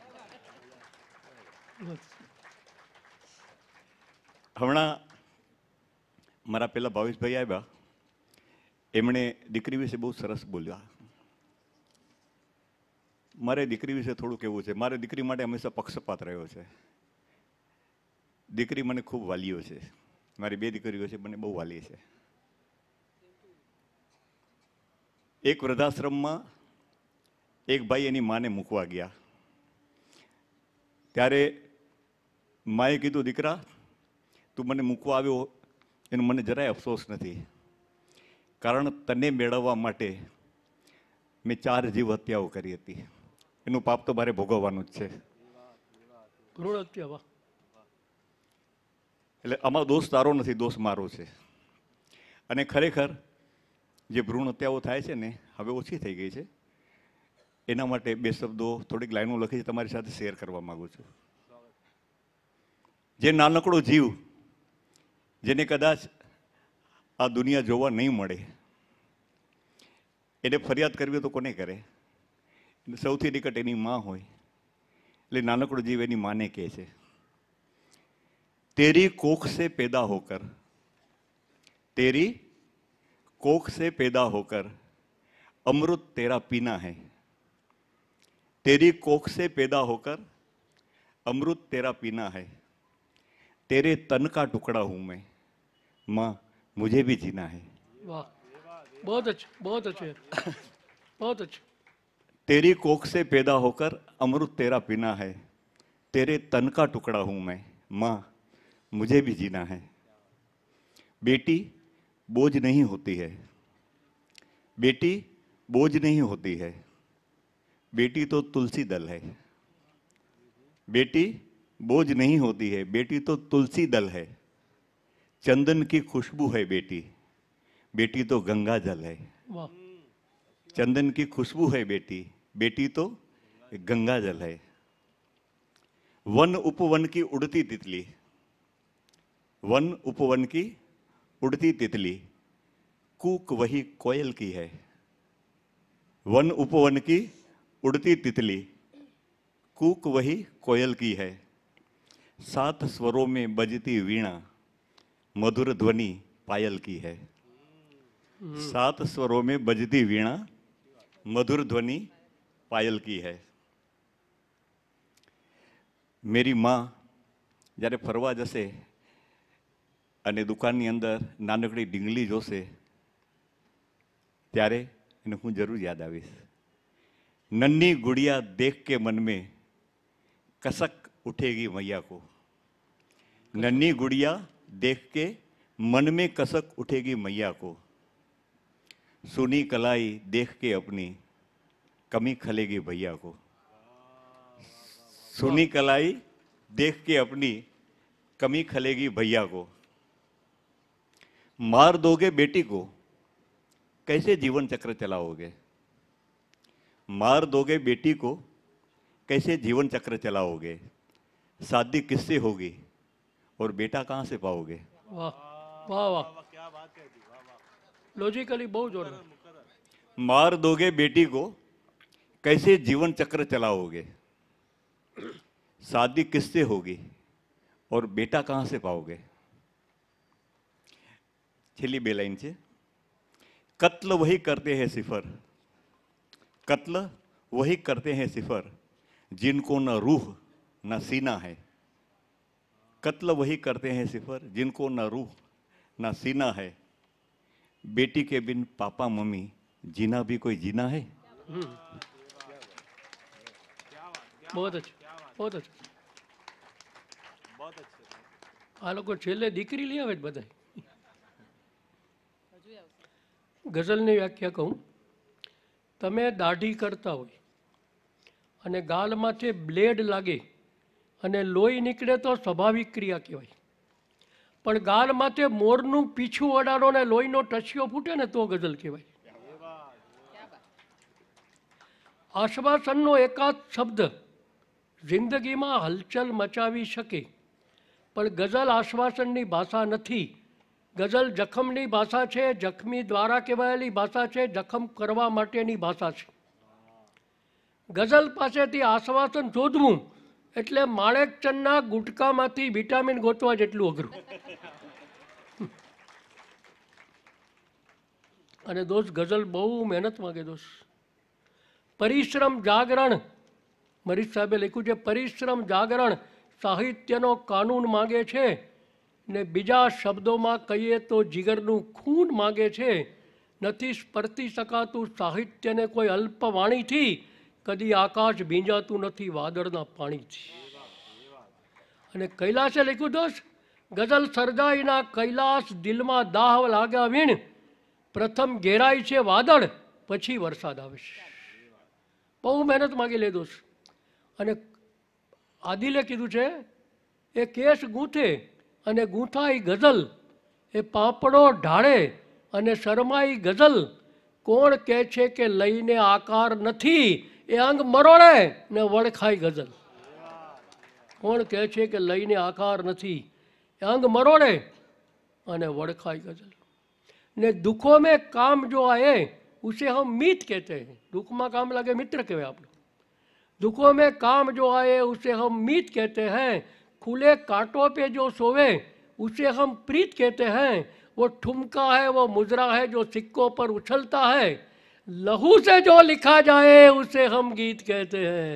હમણાં મારા પેલા ભાવેશભાઈ આવ્યા એમણે દીકરી વિશે બહુ સરસ બોલ્યા. મારે દીકરી વિશે થોડું કહેવું છે. મારે દીકરી માટે હંમેશા પક્ષપાત રહ્યો છે. દીકરી મને ખૂબ વાલીઓ છે. મારી 2 દીકરીઓ છે, મને બહુ વાલી છે. એક વૃદ્ધાશ્રમમાં એક ભાઈ એની માને મૂકવા ગયા ત્યારે માએ કીધું દીકરા તું મને મૂકવા આવ્યો એનો મને જરાય અફસોસ નથી કારણ તને મેળવવા માટે મેં 4 જીવ હત્યાઓ કરી હતી. એનું પાપ તો મારે ભોગવવાનું જ છે. ભ્રૂણ હત્યા. વાહ. એટલે આમાં દોષ તારો નથી, દોષ મારો છે. અને ખરેખર જે ભ્રૂણ હત્યાઓ થાય છે ને હવે ઓછી થઈ ગઈ છે. એના માટે 2 શબ્દો થોડીક લાઈનો લખી છે તમારી સાથે શેર કરવા માંગુ છું. જે નાનકડો જીવ જેને કદાચ આ દુનિયા જોવા નહીં મળે એને ફરિયાદ કરવી તો કોને કરે? સૌથી નિકટ એની માં હોય. એટલે નાનકડો જીવ એની માને કહે છે तेरी कोख से पैदा होकर, तेरी कोख से पैदा होकर अमृत तेरा पीना है. तेरी कोख से पैदा होकर अमृत तेरा पीना है. तेरे तन का टुकड़ा हूं मैं माँ मुझे भी जीना है. वाह, बहुत अच्छा, बहुत अच्छे, बहुत अच्छा. तेरी कोख से पैदा होकर अमृत तेरा पीना है. तेरे तन का टुकड़ा हूं मैं माँ मुझे भी जीना है. बेटी बोझ नहीं होती है. बेटी बोझ नहीं होती है. बेटी तो तुलसी दल है. बेटी बोझ नहीं होती है. बेटी तो तुलसी दल है. चंदन की खुशबू है बेटी. बेटी तो गंगा जल है. वाह. चंदन की खुशबू है बेटी. बेटी तो गंगा जल है. वन उपवन की उड़ती तितली. वन उपवन की उड़ती तितली कूक वही कोयल की है. वन उपवन की उड़ती तितली कूक वही कोयल की है. 7 स्वरों में बजती वीणा मधुर ध्वनि पायल की है. 7 स्वरों में बजती वीणा मधुर ध्वनि पायल की है. मेरी माँ જ્યારે ફરવા જશે અને દુકાનની અંદર નાનકડી ડીંગલી જોશે ત્યારે એને હું જરૂર યાદ આવીશ. नन्ही गुड़िया देख के मन में कसक उठेगी मैया को. नन्ही गुड़िया देख के मन में कसक उठेगी मैया को. सुनी कलाई देख के अपनी कमी खलेगी भैया को. सुनी कलाई देख के अपनी कमी खलेगी भैया को. मार दोगे बेटी को कैसे जीवन चक्र चलाओगे. मार दोगे बेटी को कैसे जीवन चक्र चलाओगे. शादी किससे होगी और बेटा कहाँ से पाओगे। વાહ વાહ વાહ, लॉजिकली बहुत जोरदार। मार दोगे बेटी को कैसे जीवन चक्र चलाओगे, शादी किससे होगी और बेटा कहाँ से पाओगे। छेल्ली बे लाइन छे, कत्ल वही करते हैं सिफर, कत्ल वही करते हैं सिफर जिनको न रूह न सीना है, कत्ल वही करते हैं सिफर जिनको न रूह न सीना है, बेटी के बिन पापा मम्मी जीना भी कोई जीना है। बहुत अच्छा, बहुत अच्छा। આ લોકો છેલ્લે દીકરી લઈ આવે જ બધા. ગઝલની વ્યાખ્યા કહું, તમે દાઢી કરતા હોય અને ગાલમાંથી બ્લેડ લાગે અને લોહી નીકળે તો સ્વાભાવિક ક્રિયા કહેવાય, પણ ગાલમાંથી મોરનું પીછું અડાડો ને લોહીનો ટસિયો ફૂટે ને તો ગઝલ કહેવાય. આશ્વાસનનો એકાદ શબ્દ જિંદગીમાં હલચલ મચાવી શકે, પણ ગઝલ આશ્વાસનની ભાષા નથી. ગઝલ જખમની ભાષા છે, જખમી દ્વારા કહેવાયેલી ભાષા છે, જખમ કરવા માટેની ભાષા છે. ગઝલ પાસેથી આશ્વાસન શોધવું એટલે માણેકચંદના ગુટકામાંથી વિટામિન ગોતવા જેટલું અઘરું. અને દોસ્ત ગઝલ બહુ મહેનત માંગે દોસ્ત. પરિશ્રમ જાગરણ, મરીજ સાહેબે લખ્યું છે, પરિશ્રમ જાગરણ સાહિત્યનો કાનૂન માગે છે ને બીજા શબ્દોમાં કહીએ તો જીગરનું ખૂન માગે છે. નથી સ્પર્શી શકાતું સાહિત્યને કોઈ અલ્પવાણીથી, કદી આકાશ ભીંજાતું નથી વાદળના પાણીથી. અને કૈલાસે લખ્યું દોસ્ત, ગઝલ સર્જાઈના કૈલાસ દિલમાં દાહ લાગ્યા વીણ, પ્રથમ ઘેરાય છે વાદળ પછી વરસાદ આવે છે. બહુ મહેનત માગી લે દોસ્ત. અને આદિલે કીધું છે, એ કેસ ગૂંથે અને ગૂંથાઈ ગઝલ, એ પાપડો ઢાળે અને શરમાઈ ગઝલ, કોણ કહે છે કે લઈને આકાર નથી, એ અંગ મરોડે ને વળખાઈ ગઝલ. કોણ કહે છે કે લઈને આકાર નથી, એ અંગ મરોડે અને વળખાઈ ગઝલ. ને દુઃખો મેં કામ જો આए उसे हम मीत कहते हैं. दुख में काम लगे मित्र कहते आप. दुखों में काम जो आए उसे हम मीत कहते हैं, खुले कांटों पे जो सोवे उसे हम प्रीत कहते हैं, वो ठुमका है वो मुजरा है जो सिक्कों पर उछलता है, लहू से जो लिखा जाए उसे हम गीत कहते हैं.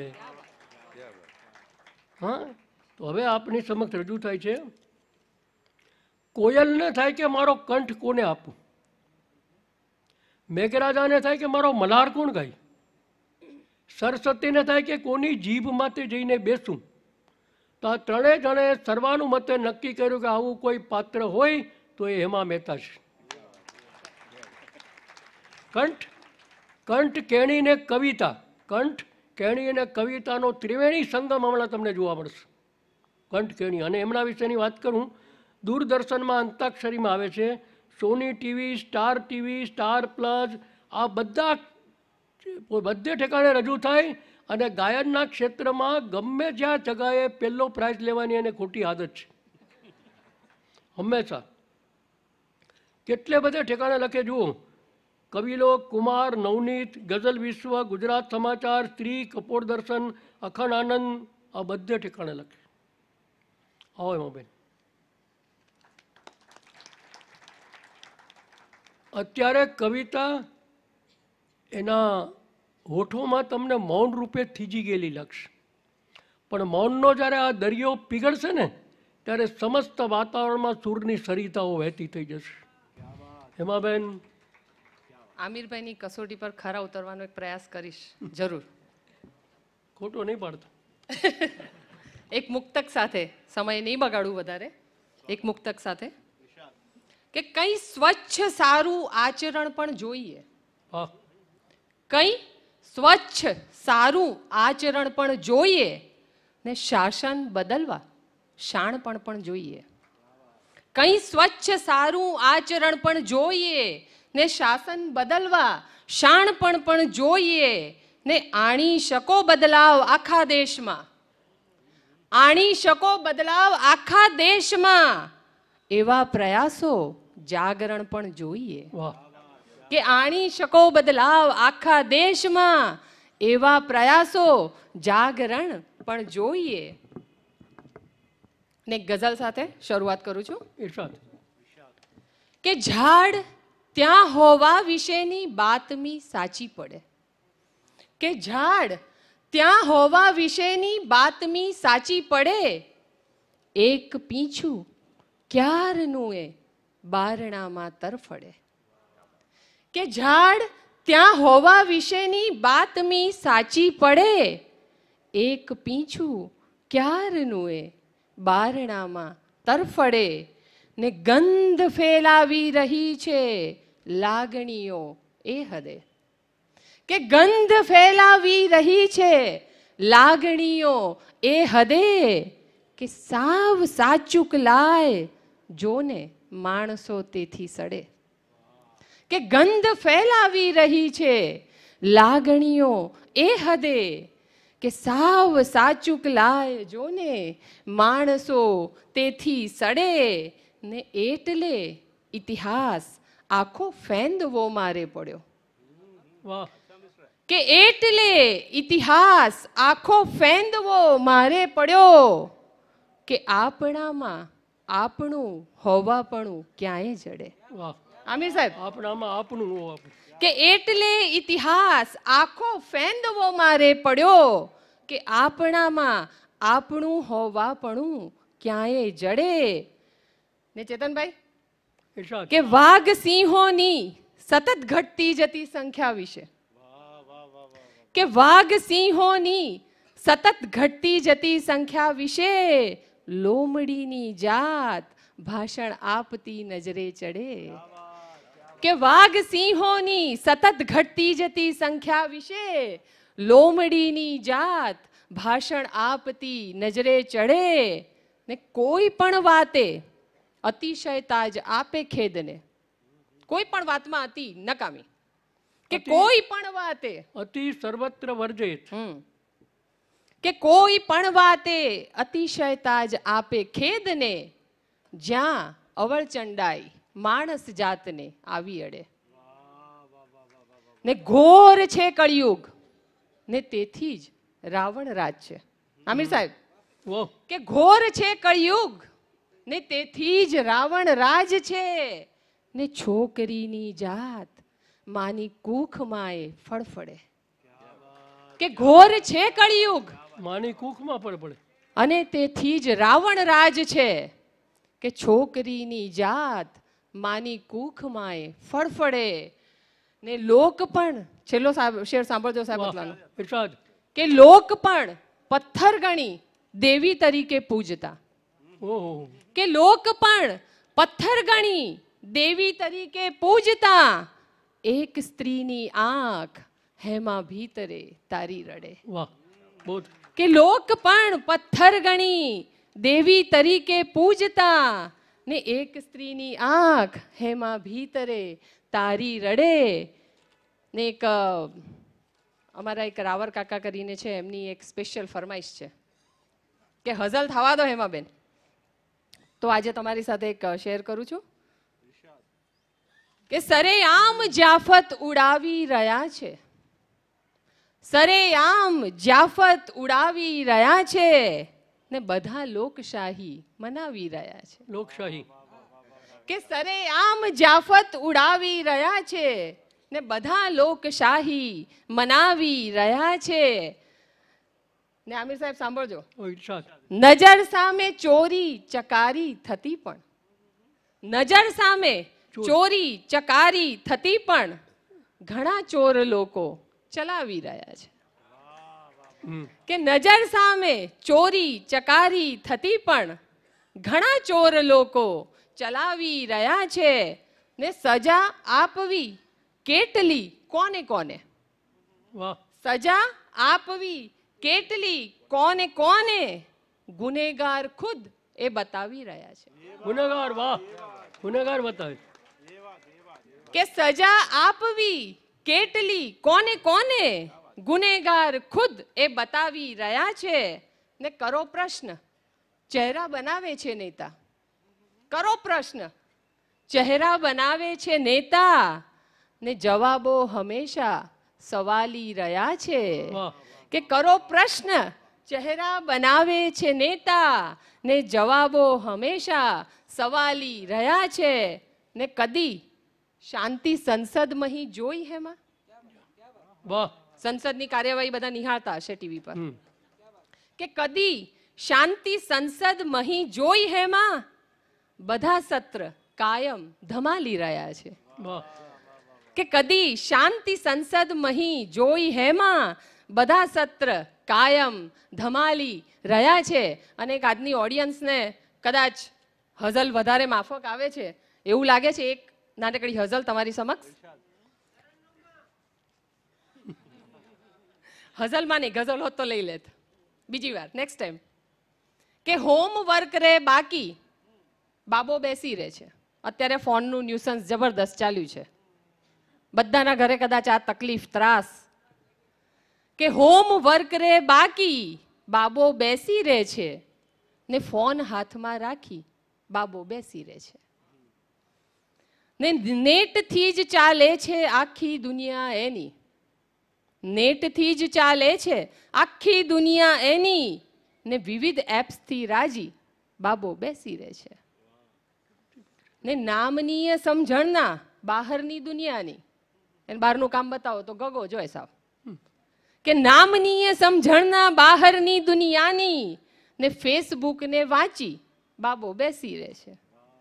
हाँ, तो હવે આપની સમક્ષ રજૂ થાય છે, કોયલને થાય કે મારો કંઠ કોને આપું, મેઘરાજાને થાય કે મારો મલ્હાર કોણ ગાય, સરસ્વતીને થાય કે કોની જીભ માથે જઈને બેસું. તો આ ત્રણેય જણે સર્વાનુમતે નક્કી કર્યું કે આવું કોઈ પાત્ર હોય તો એ હેમા મહેતા છે. કંઠ, કંઠ કેણી ને કવિતા, કંઠ કેણી અને કવિતાનો ત્રિવેણી સંગમ હમણાં તમને જોવા મળશે. કંઠ કેણી. અને એમના વિશેની વાત કરું, દૂરદર્શનમાં અંતાક્ષરીમાં આવે છે, Sony TV, star TV, star plus, આ બધા બધે ઠેકાણે રજૂ થાય. અને ગાયનના ક્ષેત્રમાં ગમે જ્યાં જગાએ પહેલો પ્રાઇઝ લેવાની એને ખોટી આદત છે હંમેશા. કેટલે બધે ઠેકાણે લખે, જુઓ, કવિલોક, કુમાર, નવનીત, ગઝલ વિશ્વ, ગુજરાત સમાચાર, સ્ત્રી, કપોળ દર્શન, અખંડ આનંદ, આ બધે ઠેકાણે લખે. આવો એમાં બેન. અત્યારે કવિતા એના હોઠોમાં તમને મૌન રૂપે થીજી ગયેલી લાગશે, પણ મૌનનો જ્યારે આ દરિયો પીગળશે ને ત્યારે સમસ્ત વાતાવરણમાં સૂરની સરિતાઓ વહેતી થઈ જશે. એમાં બેન આમિરભાઈની કસોટી પર ખરા ઉતરવાનો એક પ્રયાસ કરીશ જરૂર. ખોટો નહીં પાડતો. એક મુક્તક સાથે, સમય નહીં બગાડું વધારે, એક મુક્તક સાથે કે કંઈ સ્વચ્છ સારું આચરણ પણ જોઈએ. હા, કંઈ સ્વચ્છ સારું આચરણ પણ જોઈએ ને શાસન બદલવા શાણપણ પણ જોઈએ. કંઈ સ્વચ્છ સારું આચરણ પણ જોઈએ ને શાસન બદલવા શાણપણ પણ જોઈએ ને આણી શકો બદલાવ આખા દેશમાં. આણી શકો બદલાવ આખા દેશમાં, એવા પ્રયાસો જાગરણ પણ જોઈએ. વાહ. કે આણી શકો બદલાવ આખા દેશમાં, એવા પ્રયાસો જાગરણ પણ જોઈએ. ને ગઝલ સાથે શરૂઆત કરું છું. ઈર્ષાદ. કે ઝાડ ત્યાં હોવા વિશેની બાતમી સાચી પડે. કે ઝાડ ત્યાં હોવા વિશેની બાતમી સાચી પડે. એક પીંછું ક્યારનું એ બારણામાં તરફડે. કે ઝાડ ત્યાં હોવા વિશેની બાતમી સાચી પડે. એક પીંછું ક્યારનું એ બારણામાં તરફડે. ને ગંધ ફેલાવી રહી છે લાગણીઓ એ હદે. કે ગંધ ફેલાવી રહી છે લાગણીઓ એ હદે. કે સાવ સાચુક લાય જોને માણસો તેથી સડે. કે ગંધ ફેલાવી રહી છે લાગણીઓ એ હદે. કે સાવ સાચુક લાય જોને માણસો તેથી સડે. ને એટલે ઇતિહાસ આખો ફેંદવો મારે પડ્યો. વાહ. કે એટલે ઇતિહાસ આખો ફેંદવો મારે પડ્યો. કે આપણામાં આપણું હોવાપણું ક્યાંય જડે. વાહ. આમિર સાહેબ, આપણામાં આપણું હોવાપણું. કે એટલે ઇતિહાસ આખો ફેંદવો મારે પડ્યો. કે આપણામાં આપણું હોવાપણું ક્યાંય જડે. ને ચેતનભાઈ, ઈર્ષાદ. કે વાઘ સિંહોની સતત ઘટતી જતી સંખ્યા વિશે. કે વાઘ સિંહોની સતત ઘટતી જતી સંખ્યા વિશે લોમડીની જાત ભાષણ આપતી નજરે ચડે. કે વાઘ સિંહોની સતત ઘટતી જતી સંખ્યા વિશે લોમડીની જાત ભાષણ આપતી નજરે ચડે. ને કોઈ પણ વાતે અતિશયતા જ આપે ખેદને. કોઈ પણ વાતમાં અતિ નકામી. કે કોઈ પણ વાતે અતિ સર્વત્ર વર્જિત. કે કોઈ પણ વાતે અતિશયતા જ આપે ખેદને. જ્યાં અવળચંડાઈ માણસ જાતને આવી અડે. ને ઘોર છે કળિયુગ ને તેથી જ રાવણ રાજ છે. આમિર સાહેબ, વાહ. કે ઘોર છે કળિયુગ ને તેથી જ રાવણ રાજ છે. ને છોકરીની જાત માની કુખમાં એ ફળફડે. કે ઘોર છે કળિયુગ માની કુખમાં પણ પડે. અને તેથી જ રાવણ રાજ છે. કે છોકરીની જાત માની કુખમાં એ ફળફડે. ને લોક પણ, છેલ્લો શેર સાંભળજો સાહેબ બતલાનો. ઈર્ષાદ. કે લોક પણ પથ્થર ગણી દેવી તરીકે પૂજતા. ઓહો. કે લોક પણ પથ્થર ગણી દેવી તરીકે પૂજતા. એક સ્ત્રીની આંખ હેમાં ભીતરે તારી રડે. વાહ. બહુ. કે લોક પણ પથ્થર ગણી દેવી તરીકે પૂજતા. ને એક સ્ત્રીની આંખ હેમાં ભીતરે તારી રડે. ને એક અમારા એક રાવર કાકા કરીને છે, એમની એક સ્પેશિયલ ફરમાઈશ છે કે હઝલ થવા દો હેમાબેન. તો આજે તમારી સાથે એક શેર કરું છું. કે સરેઆમ જાફત ઉડાવી રહ્યા છે. સરેઆમ જાફત ઉડાવી રહ્યા છે. ને બધા લોકશાહી મનાવી રહ્યા છે. લોકશાહી. કે સરેઆમ જાફત ઉડાવી રહ્યા છે. ને બધા લોકશાહી મનાવી રહ્યા છે. ને આમિર સાહેબ સાંભળજો. ઓ ઈર્ષાદ. નજર સામે ચોરી ચકારી થતી પણ, નજર સામે ચોરી ચકારી થતી પણ ઘણા ચોર લોકો ચલાવી રહ્યા છે. કે નજર સામે ચોરી ચકારી થતી પણ ઘણા ચોર લોકો ચલાવી રહ્યા છે. ને સજા આપવી કેટલી કોને કોને. વાહ. સજા આપવી કેટલી કોને કોને ગુનેગાર ખુદ એ બતાવી રહ્યા છે. ગુનેગાર. વાહ. ગુનેગાર બતાવે. કે સજા આપવી કેટલી કોને કોને ગુનેગાર ખુદ એ બતાવી રહ્યા છે. ને કરો પ્રશ્ન, ચહેરા બનાવે છે નેતા. કરો પ્રશ્ન, ચહેરા બનાવે છે નેતા, ને જવાબો હંમેશા સવાલી રહ્યા છે. વાહ. કે કરો પ્રશ્ન, ચહેરા બનાવે છે નેતા, ને જવાબો હંમેશા સવાલી રહ્યા છે. ને કદી શાંતિ સંસદમાં જોઈ હેમાં? વાહ. સંસદની કાર્યવાહી બધા નિહાળતા હશે ટીવી પર. હમ. કે કદી શાંતિ સંસદ મહી જોઈ હેમાં? બધા સત્ર કાયમ ધમાલી રહ્યા છે. વાહ. કે કદી શાંતિ સંસદ મહી જોઈ હેમાં? બધા સત્ર કાયમ ધમાલી રહ્યા છે. અને એક આજની ઓડિયન્સને કદાચ હઝલ વધારે માફક આવે છે એવું લાગે છે. એક નાનકડી હઝલ તમારી સમક્ષ. હઝલમાં નહીં, ગઝલ હોત તો લઈ લેત બીજી વાર, નેક્સ્ટ ટાઈમ. કે હોમવર્ક રે બાકી, બાબો બેસી રહે છે. અત્યારે ફોનનું ન્યુસન્સ જબરદસ્ત ચાલ્યું છે. બધાના ઘરે કદાચ આ તકલીફ, ત્રાસ. કે હોમવર્ક રે બાકી, બાબો બેસી રહે છે, ને ફોન હાથમાં રાખી બાબો બેસી રહે છે. ને નેટથી જ ચાલે છે આખી દુનિયા એની. નેટથી જ ચાલે છે આખી દુનિયા એની, ને વિવિધ એપ્સથી રાજી બાબો બેસી રહે છે. ને નામની સમજણના બહારની દુનિયાની, એને બહારનું કામ બતાવો તો ગગો જોય સાવ. કે નામની સમજણના બહારની દુનિયાની, ને ફેસબુક ને વાંચી બાબો બેસી રહે છે.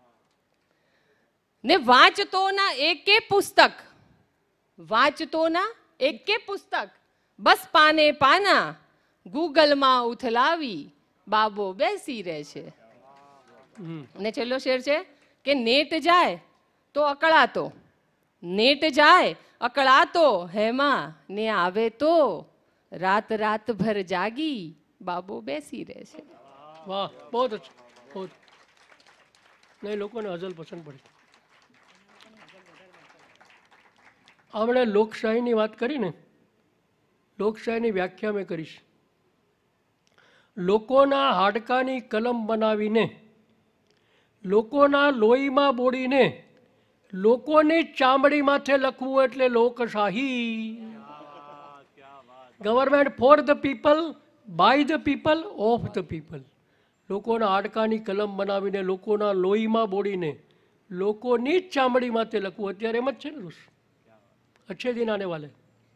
ને વાંચતોના એકે પુસ્તક, વાંચતોના એકે પુસ્તક, બસ પાને પાના ગૂગલમાં ઉથલાવી બાબો બેસી રહે છે. ને છેલ્લો શેર છે કે નેટ જાય તો અકળાતો, નેટ જાય અકળાતો હેમાં, ને આવે તો રાત રાત ભર જાગી બાબો બેસી રહે છે. વાહ, બહુ અચ્છા, બહુ. નહીં, લોકોને હઝલ પસંદ પડે. આપણે લોકશાહીની વાત કરી ને, લોકશાહીની વ્યાખ્યા મેં કરીશ. લોકોના હાડકાની કલમ બનાવીને, લોકોના લોહીમાં બોડીને, લોકોની ચામડી માથે લખવું એટલે લોકશાહી. Government for the people, by the people, of the people. લોકોના હાડકાની કલમ બનાવીને, લોકોના લોહીમાં બોડીને, લોકોની જ ચામડી માથે લખવું. અત્યારે એમ જ છે ને દોસ્ત, अच्छे दिन आने वाले.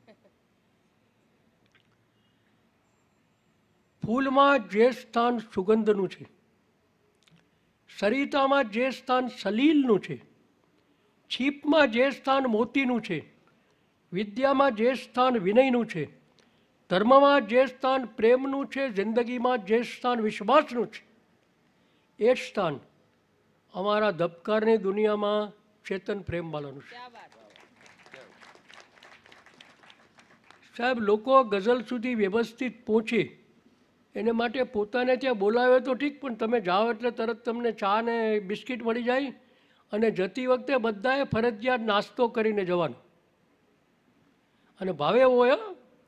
ફૂલમાં જે સ્થાન સુગંધનું છે, સરિતામાં જે સ્થાન સલીલનું છે, છીપમાં જે સ્થાન મોતીનું છે, વિદ્યામાં જે સ્થાન વિનયનું છે, ધર્મમાં જે સ્થાન પ્રેમનું છે, જિંદગીમાં જે સ્થાન વિશ્વાસનું છે, એ જ સ્થાન અમારા ધબકારની દુનિયામાં ચેતન પ્રેમવાળાનું છે. સાહેબ, લોકો ગઝલ સુધી વ્યવસ્થિત પહોંચે એને માટે પોતાને ત્યાં બોલાવે તો ઠીક, પણ તમે જાઓ એટલે તરત તમને ચા ને બિસ્કિટ મળી જાય, અને જતી વખતે બધાએ ફરજિયાત નાસ્તો કરીને જવાનો. અને ભાવે એવો હોય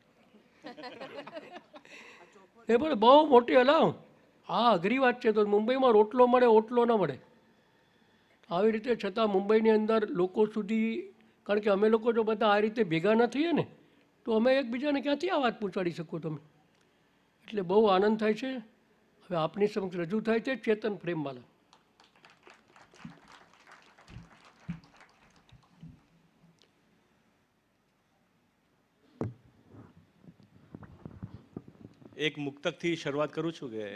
એ પણ બહુ મોટી હલાવ. હા, અઘરી વાત છે. તો મુંબઈમાં રોટલો મળે, ઓટલો ન મળે. આવી રીતે છતાં મુંબઈની અંદર લોકો સુધી, કારણ કે અમે લોકો જો બધા આ રીતે ભેગા ન થઈએ ને, તો અમે એકબીજાને ક્યાંથી આ વાત પહોંચાડી શકો તમે. એટલે બહુ આનંદ થાય છે. હવે આપની સમક્ષ રજૂ થાય છે ચેતન પ્રેમવાલા. એક મુક્તકથી શરૂઆત કરું છું કે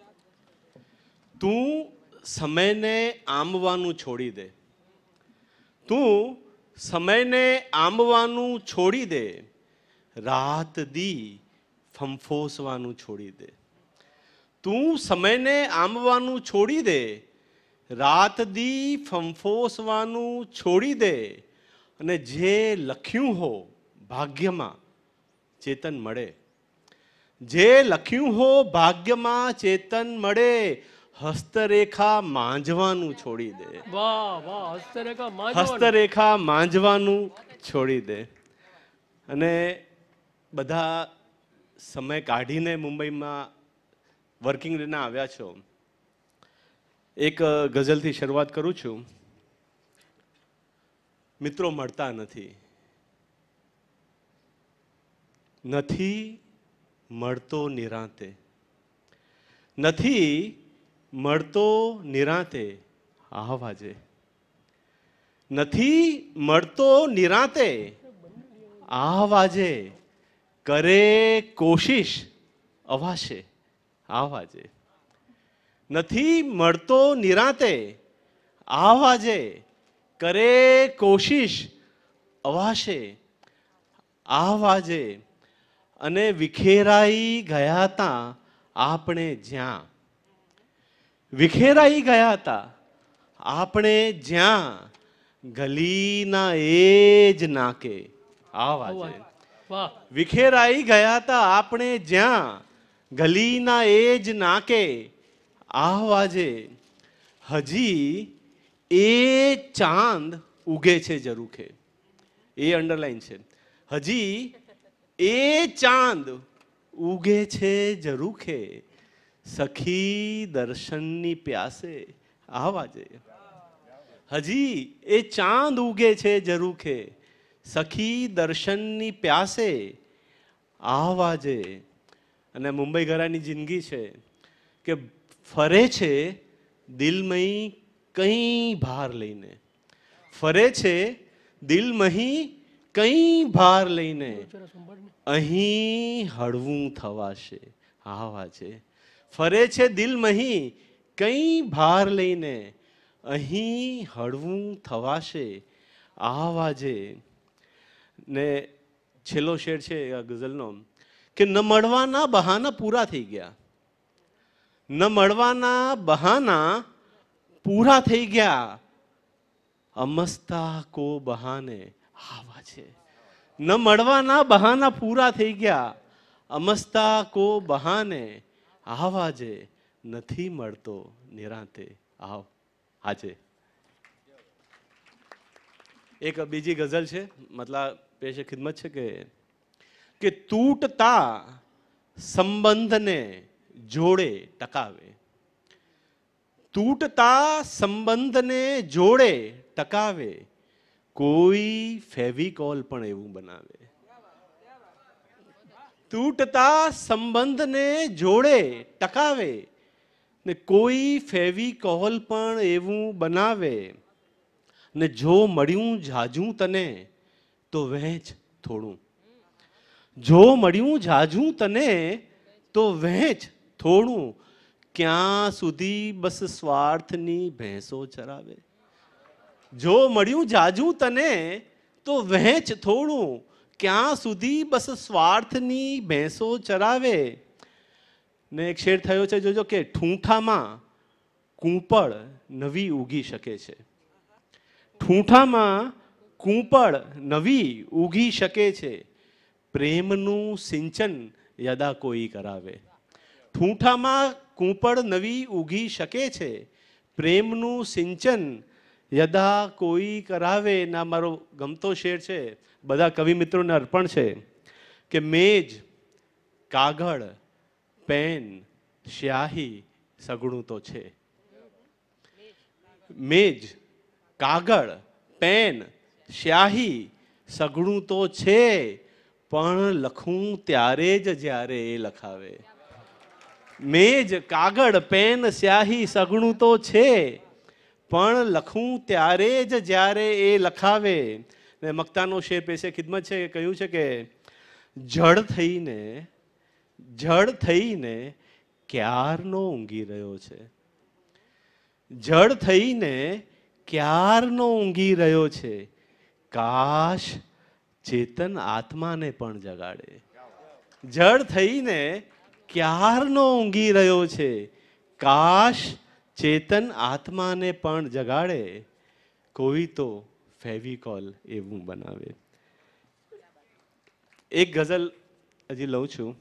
તું સમયને આંબવાનું છોડી દે, તું સમયને આંબવાનું છોડી દે, રાત દી ફંફોસવાનું છોડી દે. તું સમયને આંબવાનું છોડી દે, રાત દી ફંફોસવાનું છોડી દે, અને જે લખ્યું હો ભાગ્યમાં ચેતન મળે, જે લખ્યું હો ભાગ્યમાં ચેતન મળે, હસ્તરેખા માંજવાનું છોડી દે. વાહ વાહ, હસ્તરેખા માંજવાનું. હસ્તરેખા માંજવાનું છોડી દે. અને બધા સમય કાઢીને મુંબઈમાં વર્કિંગ ડેના આવ્યા છો, એક ગઝલથી શરૂઆત કરું છું. મિત્રો મળતા નથી, નથી મળતો નિરાંતે, નથી મળતો નિરાંતે આવાજે, નથી મળતો નિરાંતે આવાજે, કરે કોશિશ અવાશે આવાજે, નથી મળતો નિરાંતે આવાજે, કરે કોશિશ અવાશે આવાજે. અને વિખેરાઈ ગયા તા આપણે જ્યાં, વિખેરાઈ ગયા તા આપણે જ્યાં, ગલીના એ જ નાકે આવાજે. વાહ, વિખેરાઈ ગયા તા આપણે જ્યાં, ગલીના એ જ નાકે આવાજે. હજી એ ચાંદ ઉગે છે ઝરૂખે, એ અંડરલાઈન છે. હજી એ ચાંદ ઉગે છે ઝરૂખે, સખી દર્શનની પ્યાસે આવાજે. હજી એ ચાંદ ઉગે છે ઝરૂખે, સખી દર્શનની પ્યાસે આવાજે. અને મુંબઈ ઘરાની જિંદગી છે કે ફરે છે દિલમહી કંઈ ભાર લઈને, ફરે છે દિલમહી કંઈ ભાર લઈને, અહીં હળવું થવાશે આવાજે. ફરે છે દિલમહી કંઈ ભાર લઈને, અહીં હળવું થવાશે આવાજે. ને છેલ્લો શેર છે આ ગઝલનો કે ન મળવાના બહાના પૂરા થઈ ગયા, ન મળવાના બહાના પૂરા થઈ ગયા, અમસ્તા કો બહાને આવાજે. ન મળવાના બહાના પૂરા થઈ ગયા, અમસ્તા કો બહાને આવાજે, નથી મળતો નિરાંતે આવ આજે. એક બીજી ગઝલ છે, મતલબ પેશે ખિદમત છે કે તૂટતા સંબંધને જોડે ટકાવે, તૂટતા સંબંધને જોડે ટકાવે, કોઈ ફેવિકોલ પણ એવું બનાવે. તૂટતા સંબંધને જોડે ટકાવે ને કોઈ ફેવિકોલ પણ એવું બનાવે. ને જો મળ્યું જાજું તને તો વહેંચ થોડું, જો મળ્યું જાજું તને તો વહેંચ થોડું, ક્યાં સુધી બસ સ્વાર્થની ભેંસો ચરાવે. જો મળ્યું જાજું તને તો વહેંચ થોડું, ક્યાં સુધી બસ સ્વાર્થની ભેંસો ચરાવે. ને એક શેર થયો છે જોજો કે ઠૂંઠામાં કૂંપળ નવી ઉગી શકે છે, ઠૂંઠામાં કૂંપળ નવી ઉગી શકે છે, પ્રેમનું સિંચન યદા કોઈ કરાવે. ઠૂંઠામાં કૂંપળ નવી ઉગી શકે છે, પ્રેમનું સિંચન યદા કોઈ કરાવે. ના મારો ગમતો શેર છે, બધા કવિ મિત્રોને અર્પણ છે કે મેજ કાગળ પેન સ્યાહી સગડું તો છે, મેજ કાગળ પેન સ્યાહી સગડું તો છે, પણ લખું ત્યારે જ જ્યારે એ લખાવે. મેજ કાગળ પેન સ્યાહી સગડું તો છે, પણ લખું ત્યારે જ જ્યારે એ લખાવે. ને મક્તાનો શેર પેશે ખિદમત છે, કહ્યું છે કે જડ થઈને ક્યારનો ઊંઘી રહ્યો છે, જડ થઈને ક્યારનો ઊંઘી રહ્યો છે, કાશ ચેતન આત્માને પણ જગાડે. જડ થઈને ક્યારનો ઊંઘી રહ્યો છે, કાશ ચેતન આત્માને પણ જગાડે, કોઈ તો ફેવિકોલ એવું બનાવે. એક ગઝલ હજી લઉં છું.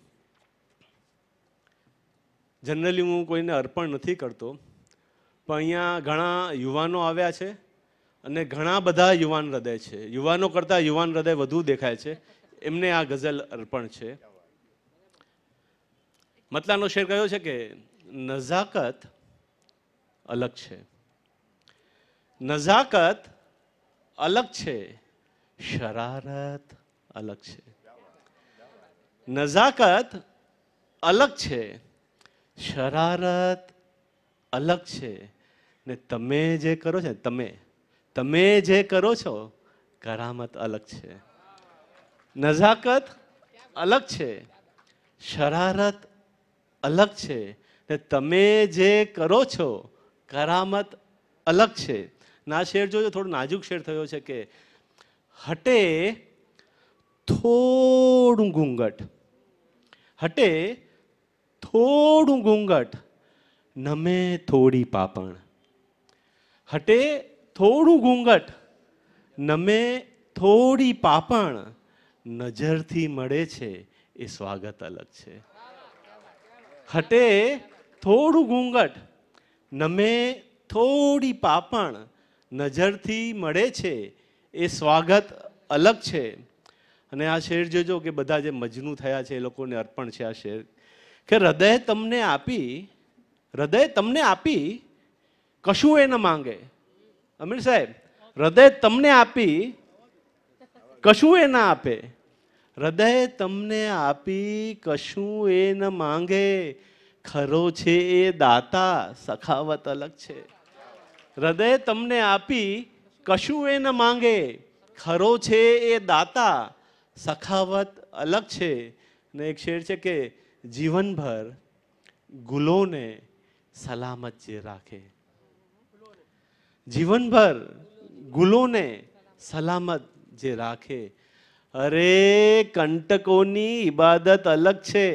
જનરલી હું કોઈને અર્પણ નથી કરતો, પણ અહીંયા ઘણા યુવાનો આવ્યા છે અને ઘણા બધા યુવાન હૃદય છે, યુવાનો કરતાં યુવાન હૃદય વધુ દેખાય છે, એમને આ ગઝલ અર્પણ છે. મતલાનો શેર કયો છે કે નઝાકત અલગ છે, નઝાકત અલગ છે, શરારત અલગ છે. નઝાકત અલગ છે, શરારત અલગ છે, ને તમે જે કરો છો તમે જે કરો છો કરામત અલગ છે. નઝાકત અલગ છે, શરારત અલગ છે, ને તમે જે કરો છો કરામત અલગ છે. ના શેર જોજો, થોડો નાજુક શેર થયો છે કે હટે થોડું ઘૂંઘટ, હટે થોડું ઘૂંઘટ, નમે થોડી પાપણ. હટે થોડું ઘૂંઘટ, નમે થોડી પાપણ, નજરથી મળે છે એ સ્વાગત અલગ છે. હટે થોડું ઘૂંઘટ, નમે થોડી પાપણ, નજરથી મળે છે એ સ્વાગત અલગ છે. અને આ શેર જોજો કે બધા જે મજનુ થયા છે એ લોકોને અર્પણ છે આ શેર, કે હૃદય તમને આપી કશું એ ન માંગે. અમીર સાહેબ, હૃદય તમને આપી કશું એ ના આપે. હૃદય તમને આપી કશું એ ન માંગે, ખરો છે એ દાતા સખાવત અલગ છે. હૃદય તમને આપી કશું એ ન માંગે, ખરો છે એ દાતા સખાવત અલગ છે. ને એક શેર છે કે જીવનભર ગુલોને સલામત જે રાખે, જીવનભર ગુલોને સલામત જે રાખે, અરે કંટકોની ઇબાદત અલગ છે.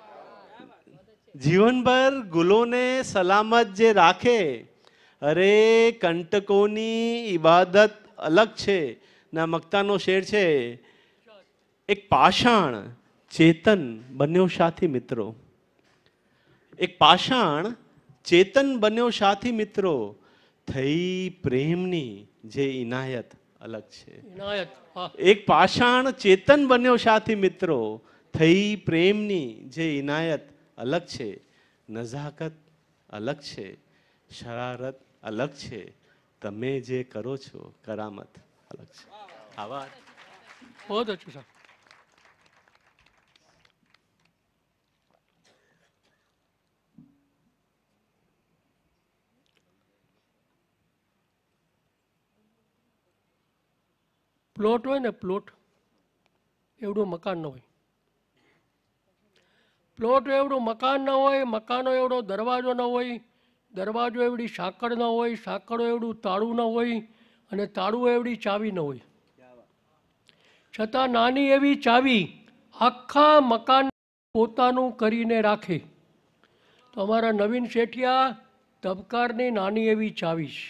જીવનભર ગુલોને સલામત જે રાખે, અરે કંટકોની ઇબાદત અલગ છે. ના મક્તાનો શેર છે, એક પાષાણ ચેતન બન્યો સાથી મિત્રો, એક પાષાણ ચેતન બન્યો સાથી મિત્રો, થઈ પ્રેમની જે ઇનાયત અલગ છે. ઇનાયત, હા. એક પાષાણ ચેતન બન્યો સાથી મિત્રો, થઈ પ્રેમની જે ઇનાયત અલગ છે. નઝાકત અલગ છે, શરારત અલગ છે, તમે જે કરો છો કરામત અલગ છે. આભાર. बहुत अच्छे साहब. પ્લોટ હોય ને, પ્લોટ એવડું મકાન ન હોય, પ્લોટ એવડું મકાન ન હોય, મકાનો એવડો દરવાજો ન હોય, દરવાજો એવડી સાંકળ ન હોય, સાંકળો એવડું તાળું ન હોય, અને તાળું એવડી ચાવી ન હોય, છતાં નાની એવી ચાવી આખા મકાન પોતાનું કરીને રાખે. તો અમારા નવીન શેઠિયા ધબકારની નાની એવી ચાવી છે,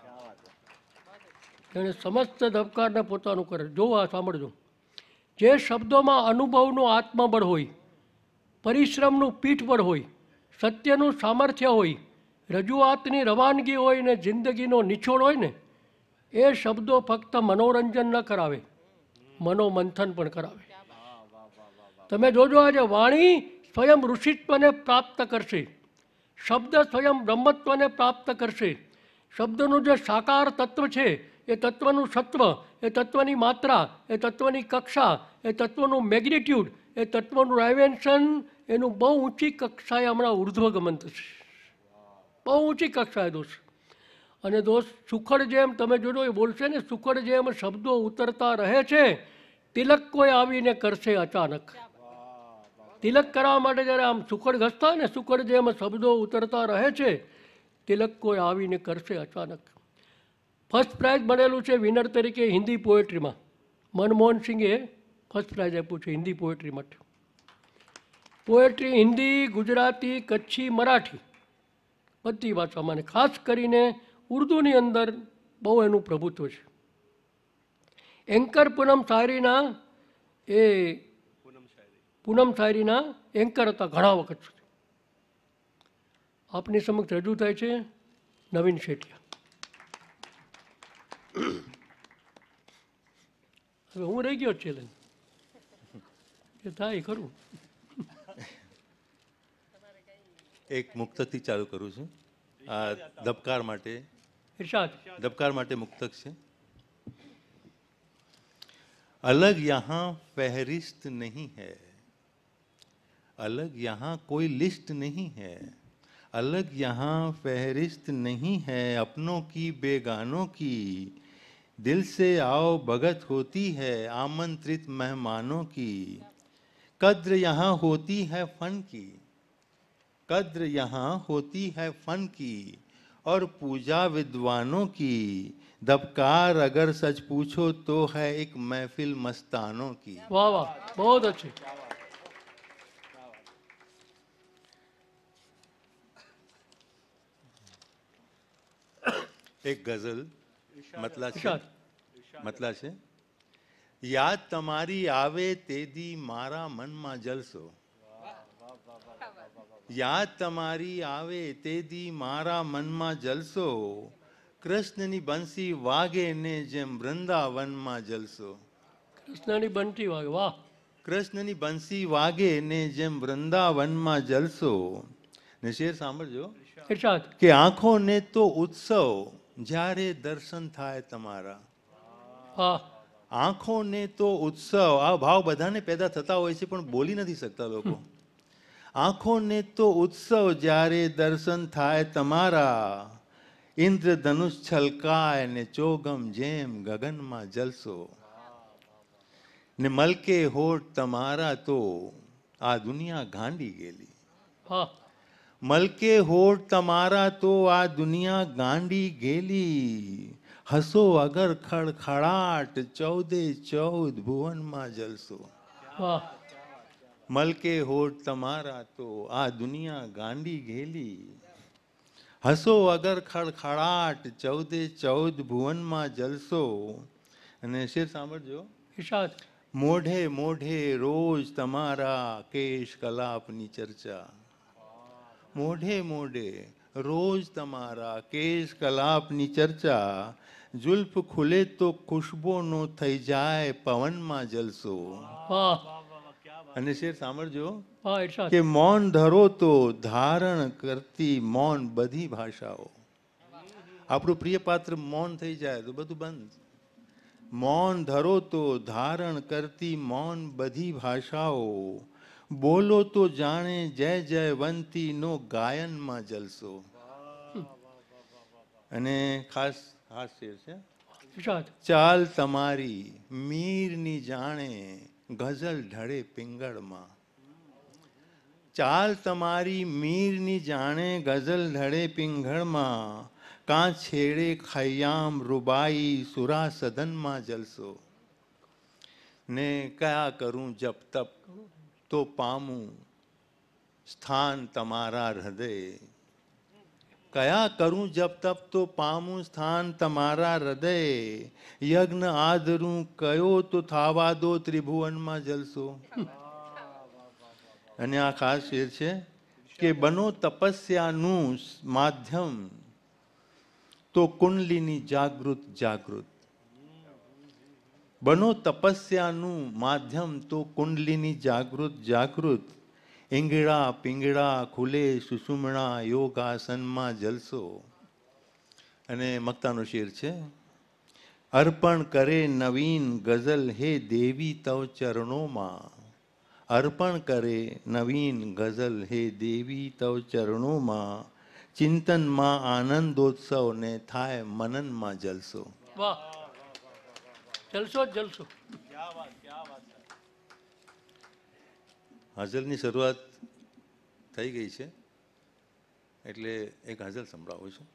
એણે સમસ્ત ધબકારને પોતાનું કરે. જો આ સાંભળજો, જે શબ્દોમાં અનુભવનું આત્મબળ હોય, પરિશ્રમનું પીઠબળ હોય, સત્યનું સામર્થ્ય હોય, રજૂઆતની રવાનગી હોય ને જિંદગીનો નિચોડ હોય ને, એ શબ્દો ફક્ત મનોરંજન ન કરાવે, મનોમંથન પણ કરાવે. તમે જોજો, આજે વાણી સ્વયં ઋષિત્વને પ્રાપ્ત કરશે, શબ્દ સ્વયં બ્રહ્મત્વને પ્રાપ્ત કરશે. શબ્દનું જે સાકાર તત્વ છે, એ તત્વનું સત્વ, એ તત્વની માત્રા, એ તત્વની કક્ષા, એ તત્વનું મેગ્નિટ્યુડ, એ તત્વનું ડાયમેન્શન, એનું બહુ ઊંચી કક્ષાએ હમણાં ઉર્ધ્વગમન થશે, બહુ ઊંચી કક્ષાએ દોસ્ત. અને દોસ્ત, સુખડ જેમ તમે જોજો, એ બોલશે ને, સુખડ જેમ શબ્દો ઉતરતા રહે છે, તિલક કોઈ આવીને કરશે અચાનક. તિલક કરવા માટે જ્યારે આમ સુખડ ઘસતા હોય ને, સુખડ જેમ શબ્દો ઉતરતા રહે છે, તિલક કોઈ આવીને કરશે અચાનક. ફર્સ્ટ પ્રાઇઝ મળેલું છે વિનર તરીકે હિન્દી પોએટ્રીમાં. મનમોહન સિંઘે ફર્સ્ટ પ્રાઇઝ આપ્યું છે હિન્દી પોએટ્રી માટે. પોએટ્રી હિન્દી, ગુજરાતી, કચ્છી, મરાઠી બધી ભાષામાં, ખાસ કરીને ઉર્દુની અંદર બહુ એનું પ્રભુત્વ છે. એન્કર પૂનમ શાયરીના એન્કર હતા ઘણા વખત સુધી. આપની સમક્ષ રજૂ થાય છે નવીન શેઠિયા. હવે હું રહી ગયો ચેલેન્જ, એ થાય ખરું. એક મુક્તકથી ચાલુ કરું છું. આ દબકાર માટે મુક્તક છે. अलग यहाँ फहरिस्त नहीं है, अलग यहाँ कोई लिस्ट नहीं है, अलग यहाँ फहरिस्त नहीं है, अपनों की बेगानों की, दिल से आओ भगत होती है आमंत्रित मेहमानों की, कद्र यहाँ होती है फन की, कद्र यहाँ होती है फन की और पूजा विद्वानों की, दबकार अगर सच पूछो तो है एक महफिल मस्तानों की. वाह वाह, बहुत अच्छी. એક ગઝલ મતલા છે યાદ તમારી આવે તેદી મારા મનમાં જલસો, યાદ તમારી આવે તેદી મારા મનમાં જલસો, કૃષ્ણની બંસી વાગે ને જેમ વૃંદાવનમાં જલસો. કૃષ્ણની બંસી વાગે, વાહ. કૃષ્ણની બંસી વાગે ને જેમ વૃંદાવનમાં જલસો. ને શેર સાંભળજો કે આંખોને તો ઉત્સવ જ્યારે દર્શન થાય તમારા. આંખોને તો ઉત્સવ, આ ભાવ બધાને પેદા થતા હોય છે પણ બોલી નથી શકતા લોકો. આંખોને તો ઉત્સવ જ્યારે દર્શન થાય તમારા, ઇન્દ્રધનુષ છલકાય ને ચોગમ જેમ ગગનમાં જલસો. ને મલકે હોઠ તમારા તો આ દુનિયા ગાંડી ગયેલી. મલકે હોઠ તમારા તો આ દુનિયા ગાંડી ગયેલી, હસો અગર ખડખડાટ 14 ભુવનમાં જલસો. મલકે હોઠ તમારા તો આ દુનિયા ગાંડી ગયેલી, હસો અગર ખડખડાટ 14 ભુવનમાં જલસો. અને શેર સાંભળજો, મોઢે મોઢે રોજ તમારા કેશ કલાપની ચર્ચા, મોઢે મોઢે રોજ તમારા કેશ કલાપની ચર્ચા, જુલ્ફ ખુલે તો ખુશ્બોનો થઈ જાય પવનમાં જલસો. અને શેર સાંભળજો કે મૌન ધરો તો ધારણ કરતી મૌન બધી ભાષાઓ. આપણું પ્રિય પાત્ર મૌન થઈ જાય તો બધું બંધ. મૌન ધરો તો ધારણ કરતી મૌન બધી ભાષાઓ, બોલો તો જાણે જય જયવંતી નો ગાયનમાં જલસો. અને ખાસ શેર છે, ચાલ તમારી મીરની જાણે ગઝલ ઢળે પિંગળમાં, ચાલ તમારી મીરની જાણે ગઝલ ઢળે પિંગળમાં, કાં છેડે ખયામ રૂબાઈ સુરા સદનમાં જલસો. ને કયા કરું જપ તપ તો પામું સ્થાન તમારા હૃદય, કયા કરું જપ તપ તો પામું સ્થાન તમારા હૃદય, યજ્ઞ આદરું કયો તો થાવા દો ત્રિભુવનમાં જલસો. અને આ ખાસ શેર છે કે બનો તપસ્યાનું માધ્યમ તો કુંડલીની જાગૃત જાગૃત, બનો તપસ્યાનું માધ્યમ તો કુંડલીની જાગૃત જાગૃત, ઈંગડા પિંગડા ખુલે સુષુમણા યોગાસનમાં જલસો. અને મક્તાનો શેર છે, અર્પણ કરે નવીન ગઝલ હે દેવી તવ ચરણોમાં, અર્પણ કરે નવીન ગઝલ હે દેવી તવ ચરણોમાં, ચિંતનમાં આનંદોત્સવ ને થાય મનનમાં જલસો. વાહ, જલસો જલસો. હાજલની શરૂઆત થઈ ગઈ છે એટલે એક હાજલ સંભળાવું છું.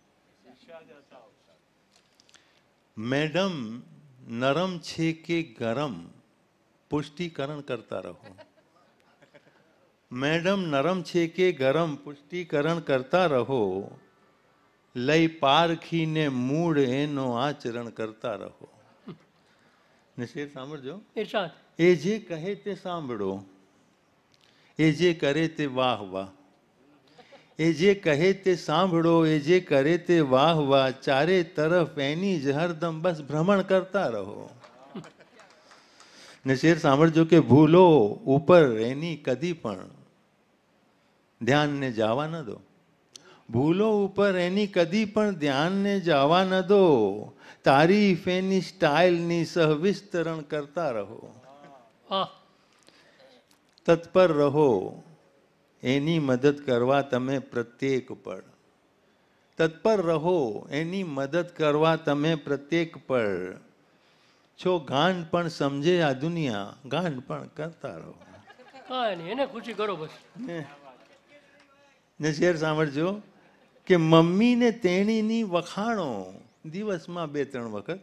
મેડમ નરમ છે કે ગરમ પુષ્ટિકરણ કરતા રહો, મેડમ નરમ છે કે ગરમ પુષ્ટિકરણ કરતા રહો, લઈ પારખીને મૂળ એનો આચરણ કરતા રહો. ને શેર સાંભળજો, એ જે કહે તે સાંભળો, એ જે કરે તે વાહ વાહ, એ જે કહે તે સાંભળો, એ જે કરે તે વાહ વાહ, ચારે તરફ એની જ હરદમ બસ ભ્રમણ કરતા રહો. ને શેર સાંભળજો કે ભૂલો ઉપર એની કદી પણ ધ્યાનને જવા ન દો. ભૂલો ઉપર એની કદી પણ ધ્યાનને જવા ન દો. તારીફ એની સ્ટાઇલની સહવિસ્તરણ કરતા રહો. હા તત્પર રહો એની મદદ કરવા તમે પ્રત્યેક પળ. તત્પર રહો એની મદદ કરવા તમે પ્રત્યેક પળ. છો ગાંડ પણ સમજે આ દુનિયા, ગાંડ પણ કરતા રહો. કાંઈ નહીં, એને ખુશી કરો બસ. ને શેર સાંભળજો કે મમ્મીને તેણીની વખાણો દિવસમાં 2-3 વખત.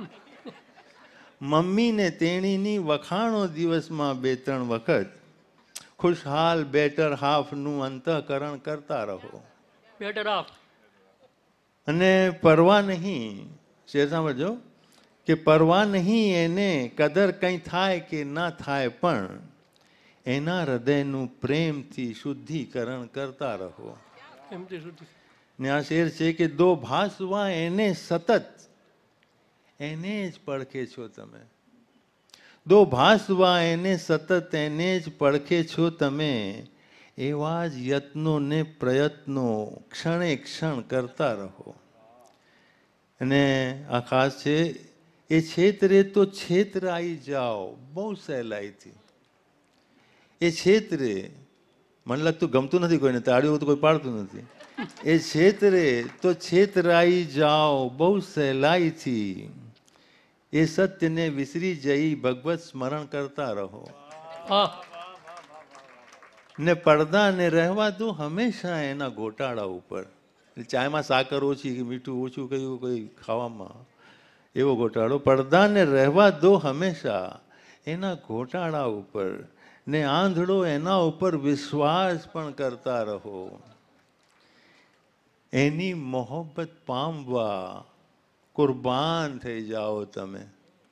મમ્મીને તેણીની વખાણો દિવસમાં 2-3 વખત. ખુશહાલ બેટર હાફનું અંતઃકરણ કરતા રહો. બેટર આપ. અને પરવા નહીં, શેર સાંભળજો કે પરવા નહીં એને કદર કંઈ થાય કે ના થાય, પણ એના હૃદયનું પ્રેમથી શુદ્ધિકરણ કરતા રહો. એમથી સુધી ને આ શેર છે કે દો ભાસવા એને સતત, એને જ પડખે છો તમે. દો ભાસવા એને સતત, એને જ પડખે છો તમે. એવા જ યત્નો ને પ્રયત્નો ક્ષણે ક્ષણ કરતા રહો. અને આ ખાસ છે, એ છેતરે તો છેતરાઈ જાઓ બહુ સહેલાઈથી. એ છેતરે, મને લાગતું ગમતું નથી કોઈને, તાળીઓ તો કોઈ પાડતું નથી. એ છેતરે તો છેતરાઈ જાઓ બહુ સહેલાઈથી. એ સત્યને વિસરી જઈ ભગવત સ્મરણ કરતા રહો. હા ને પડદાને રહેવા દો હંમેશા એના ગોટાળા ઉપર. ચાયમાં સાકર ઓછી કે મીઠું ઓછું કયું કોઈ ખાવામાં, એવો ગોટાળો. પડદાને રહેવા દો હંમેશા એના ગોટાળા ઉપર. ને આંધળો એના ઉપર વિશ્વાસ પણ કરતા રહો. એની મોહબ્બત પામવા કુરબાન થઈ જાઓ તમે.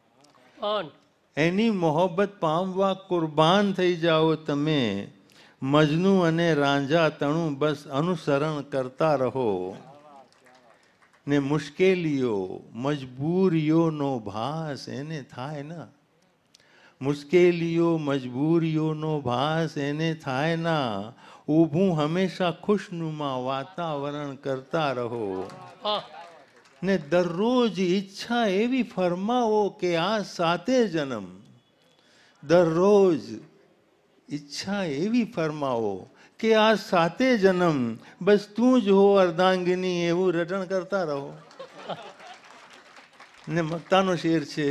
એની મોહબ્બત પામવા કુરબાન થઈ જાઓ તમે. મજનુ અને રાંઝા તણું બસ અનુસરણ કરતા રહો. ને મુશ્કેલીઓ મજબૂરીઓનો ભાસ એને થાય ના. મુશ્કેલીઓ મજબૂરીઓનો ભાસ એને થાય ના. ઊભું હંમેશા ખુશનુમા વાતાવરણ કરતા રહો. ને દરરોજ ઈચ્છા એવી ફરમાવો કે આ 7 જન્મ, દરરોજ ઈચ્છા એવી ફરમાવો કે આ 7 જન્મ બસ તું જ હો અર્ધાંગિની, એવું રટણ કરતા રહો. ને મક્તાનો શેર છે,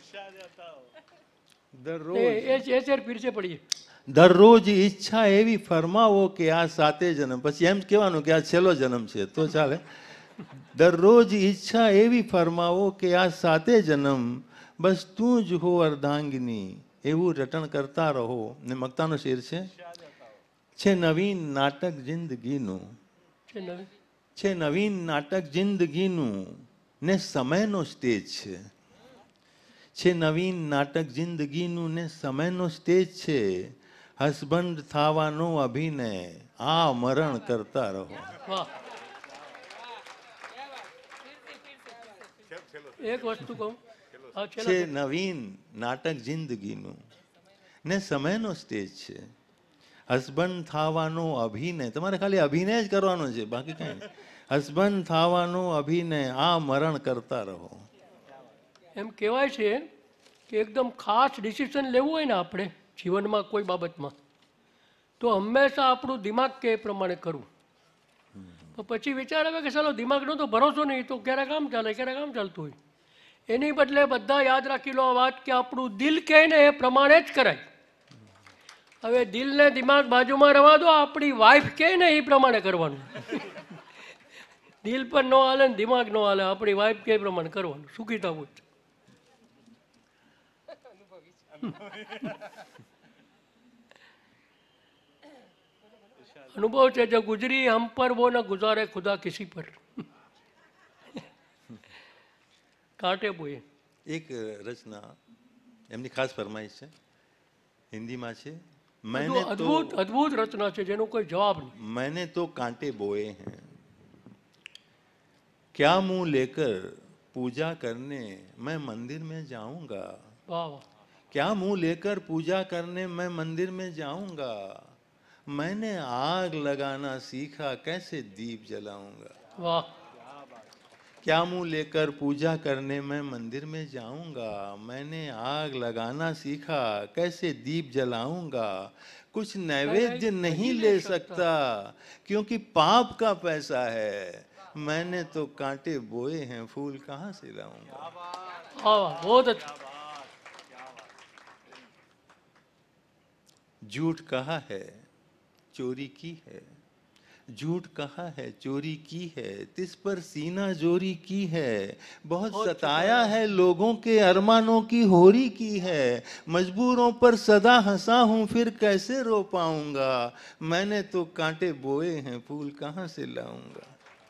દરરોજ ઈચ્છા એવી ફરમાવો કે આ 7 જન્મ. પછી એમ કહેવાનું કે આ છેલ્લો જન્મ છે તો ચાલે. દરરોજ ઈચ્છા એવી ફરમાવો કે આ 7 જન્મ બસ તું જ હો અર્ધાંગિની, એવું રટણ કરતા રહો. ને મક્તાનો શેર છે નવીન નાટક જિંદગીનું, છે નવીન નાટક જિંદગીનું. ને સમયનો સ્ટેજ છે. છે નવીન નાટક જિંદગીનું ને સમયનો સ્ટેજ છે. હસબન્ડ થવાનો અભિનય આ મરણ કરતા રહો. એક વસ્તુ કહું, છે નવીન નાટક જિંદગીનું ને સમયનો સ્ટેજ છે. હસબન્ડ થવાનો અભિનય, તમારે ખાલી અભિનય જ કરવાનો છે, બાકી કઈ નહીં. હસબન્ડ થવાનો અભિનય આ મરણ કરતા રહો. એમ કહેવાય છે કે એકદમ ખાસ ડિસિઝન લેવું હોય ને આપણે જીવનમાં કોઈ બાબતમાં, તો હંમેશા આપણું દિમાગ કે એ પ્રમાણે કરવું. તો પછી વિચાર આવે કે ચાલો દિમાગનો તો ભરોસો નહીં, તો ક્યારેક આમ ચાલે ક્યારેક આમ ચાલતું હોય. એની બદલે બધા યાદ રાખી લો આ વાત કે આપણું દિલ કહે ને એ પ્રમાણે જ કરાય. હવે દિલને દિમાગ બાજુમાં રહેવા દો, આપણી વાઈફ કહે ને એ પ્રમાણે કરવાનું. દિલ પણ ન હાલે ને દિમાગ ન હાલે, આપણી વાઈફ કે એ પ્રમાણે કરવાનું. સુખી થવું. અનુભવ છે જો ગુજરી હમ પર વો ન ગુજારે ખુદા કિસી પર. કાંટે બોએ એક રચના એમની ખાસ ફરમાઈશ છે, હિન્દીમાં છે. અદ્ભુત અદ્ભુત રચના છે જેનો કોઈ જવાબ નહીં. मैंने तो कांटे बोए हैं, क्या मुंह लेकर पूजा करने मैं मंदिर में जाऊंगा. વાહ વાહ. क्या मुंह लेकर पूजा करने मैं मंदिर में जाऊंगा. मैंने आग लगाना सीखा, कैसे दीप जलाऊंगा। वाह, क्या मुंह लेकर पूजा करने मैं मंदिर में जाऊंगा। मैंने आग लगाना सीखा, कैसे दीप जलाऊंगा। कुछ नैवेद्य नहीं ले सकता, क्योंकि पाप का पैसा है। मैंने तो कांटे बोए हैं, फूल कहाँ से लाऊंगा। वाह, बहुत अच्छा। झूठ कहा है, चोरी की है। झूठ कहा है, चोरी की है, तिस पर सीना जोरी की है। बहुत सताया है, लोगों के अरमानों की होरी की है। मजबूरों पर सदा हंसा हूं, फिर कैसे रो पाऊंगा। मैंने तो कांटे बोए हैं, फूल कहाँ से लाऊंगा।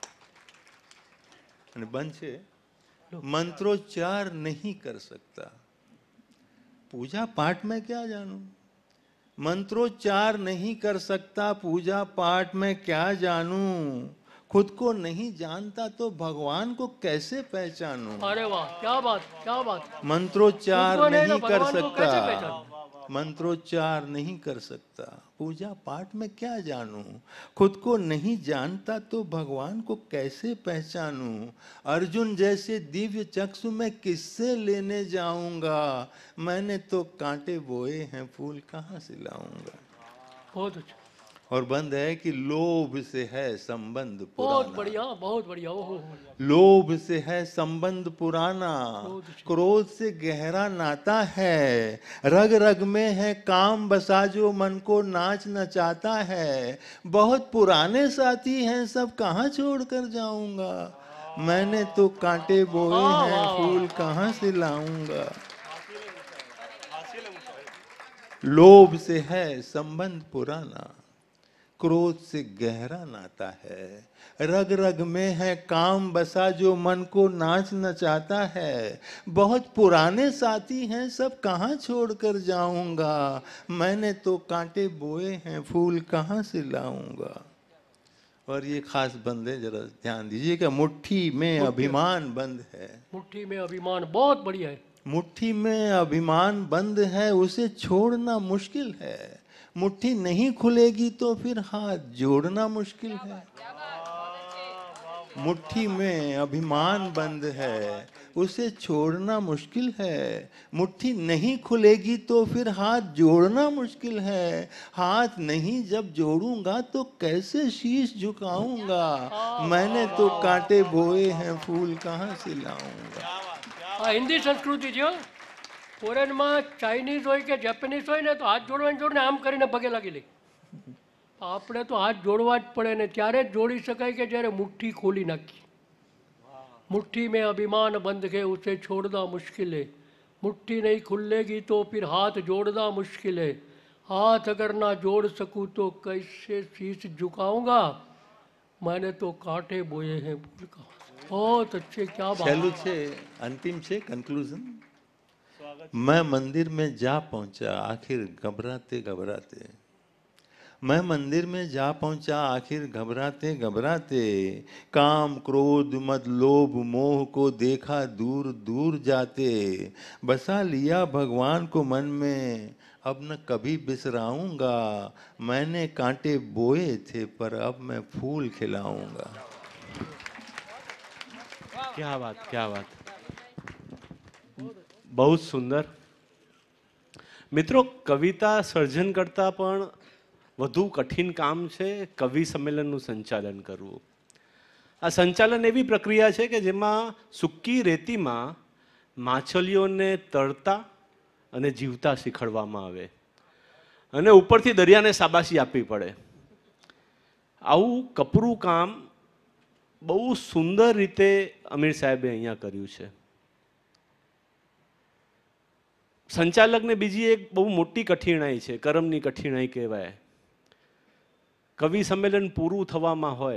અને બંધ છે, मंत्रोच्चार नहीं कर सकता। पूजा पाठ में क्या जानूं। मंत्रोच्चार नहीं कर सकता, पूजा पाठ में क्या जानूं। खुद को नहीं जानता तो भगवान को कैसे पहचानूं। अरे वाह, क्या बात, क्या बात। मंत्रोच्चार खुद को नहीं नहीं तो कर भगवान को कैसे सकता। पहचानूं? मंत्रोच्चार नहीं कर सकता, पूजा पाठ में क्या जानूं। खुद को नहीं जानता तो भगवान को कैसे पहचानूं। अर्जुन जैसे दिव्य चक्षु में किससे लेने जाऊंगा। मैंने तो कांटे बोए हैं, फूल कहाँ से लाऊंगा। बहुत अच्छा, और बंद है कि लोभ से है संबंध बहुत पुराना। बढ़िया, बहुत बढ़िया। ओहो, लोभ से है संबंध पुराना, क्रोध से गहरा नाता है। रग रग में है काम बसा, जो मन को नाच नचाता है। बहुत पुराने साथी हैं, सब कहाँ छोड़ कर जाऊंगा। मैंने तो कांटे बोए वाह, हैं, वाह, फूल कहाँ से लाऊंगा। लोभ से है संबंध पुराना, क्रोध से गहरा नाता है। रग रग में है काम बसा, जो मन को नाच नचाता है। बहुत पुराने साथी हैं, सब कहाँ छोड़ कर जाऊंगा। मैंने तो कांटे बोए हैं, फूल कहाँ से लाऊंगा। और ये खास बंद है, जरा ध्यान दीजिएगा। मुट्ठी में अभिमान बंद है। मुट्ठी में अभिमान, बहुत बढ़िया है। मुट्ठी में अभिमान बंद है, उसे छोड़ना मुश्किल है। मुट्ठी नहीं खुलेगी तो फिर हाथ जोड़ना मुश्किल है। मुट्ठी में अभिमान बंद है, उसे छोड़ना मुश्किल है। मुट्ठी नहीं खुलेगी तो फिर हाथ जोड़ना मुश्किल है। हाथ नहीं जब जोड़ूंगा तो कैसे शीश झुकाऊंगा। मैंने तो कांटे बोए हैं, फूल कहाँ से लाऊंगा। આ હિન્દી સંસ્કૃતિ છે. ફોરેનમાં ચાઇનીઝ હોય કે જેપનીઝ હોય ને તો હાથ જોડવાને જોડને આમ કરીને પગે લાગી લે. આપણે તો હાથ જોડવા જ પડે ને ત્યારે જ જોડી શકાય કે જ્યારે મુઠ્ઠી ખોલી નાખી. मुट्ठी में अभिमान बंद है, उसे छोड़ना मुश्किल है. मुट्ठी नहीं खुलेगी तो फिर हाथ जोड़ना मुश्किल है. हाथ अगर ना जोड़ सकूं तो कैसे शीश झुकाऊंगा. मैंने तो कांटे बोए हैं फूल का. बहुत अच्छे, क्या बात. छेलू छे, अंतिम छे, कंक्लूजन. मैं मंदिर में जा पहुंचा, आखिर घबराते घबराते. मैं मंदिर में जा पहुंचा, आखिर घबराते घबराते. काम क्रोध मद लोभ मोह को देखा दूर दूर जाते. बसा लिया भगवान को मन में, अब न कभी बिसराऊंगा. मैंने कांटे बोए थे पर अब मैं फूल खिलाऊंगा. क्या बात, क्या बात. बहुत सुंदर. મિત્રો, કવિતા સર્જન કરતા પણ વધુ કઠિન કામ છે કવિ સંમેલનનું સંચાલન કરવું. આ સંચાલન એવી પ્રક્રિયા છે કે જેમાં સૂકી રેતીમાં માછલીઓને તરતા અને જીવતા શીખવાડવામાં આવે અને ઉપરથી દરિયાને શાબાશી આપવી પડે. આવું કપરું કામ બહુ સુંદર રીતે અમીર સાહેબે અહીંયા કર્યું છે. સંચાલકને બીજી એક બહુ મોટી કઠિનાઈ છે, કરમની કઠિનાઈ કહેવાય. કવિ સંમેલન પૂરું થવામાં હોય,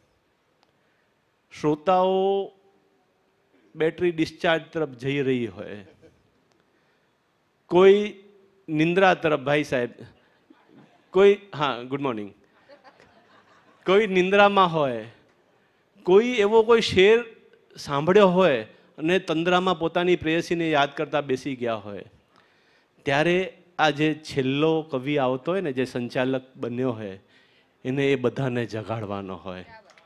શ્રોતાઓ બેટરી ડિસ્ચાર્જ તરફ જઈ રહી હોય, કોઈ નિંદ્રા તરફ, ભાઈ સાહેબ કોઈ, હા ગુડ મોર્નિંગ, કોઈ નિંદ્રામાં હોય, કોઈ એવો કોઈ શેર સાંભળ્યો હોય અને તંદ્રામાં પોતાની પ્રેયસીને યાદ કરતા બેસી ગયા હોય, ત્યારે આ જે છેલ્લો કવિ આવતો હોય ને, જે સંચાલક બન્યો હોય, એને એ બધાને જગાડવાનો હોય.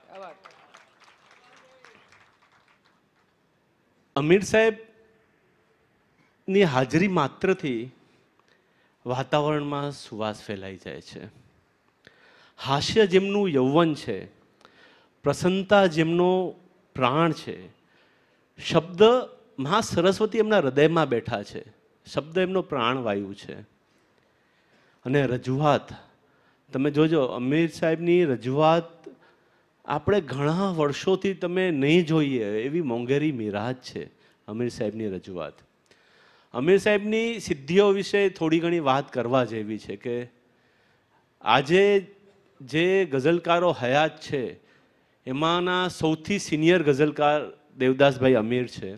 અમીર સાહેબની હાજરી માત્રથી વાતાવરણમાં સુવાસ ફેલાઈ જાય છે. હાસ્ય જેમનું યૌવન છે, પ્રસન્નતા જેમનો પ્રાણ છે, શબ્દ મહા સરસ્વતી એમના હૃદયમાં બેઠા છે, શબ્દ એમનો પ્રાણવાયુ છે. અને રજૂઆત તમે જોજો, અમીર સાહેબની રજૂઆત આપણે ઘણા વર્ષોથી તમે નહીં જોઈએ એવી મોંઘેરી મિરાજ છે અમીર સાહેબની રજૂઆત. અમીર સાહેબની સિદ્ધિઓ વિશે થોડી ઘણી વાત કરવા જેવી છે કે આજે જે ગઝલકારો હયાત છે એમાંના સૌથી સિનિયર ગઝલકાર દેવદાસભાઈ અમીર છે.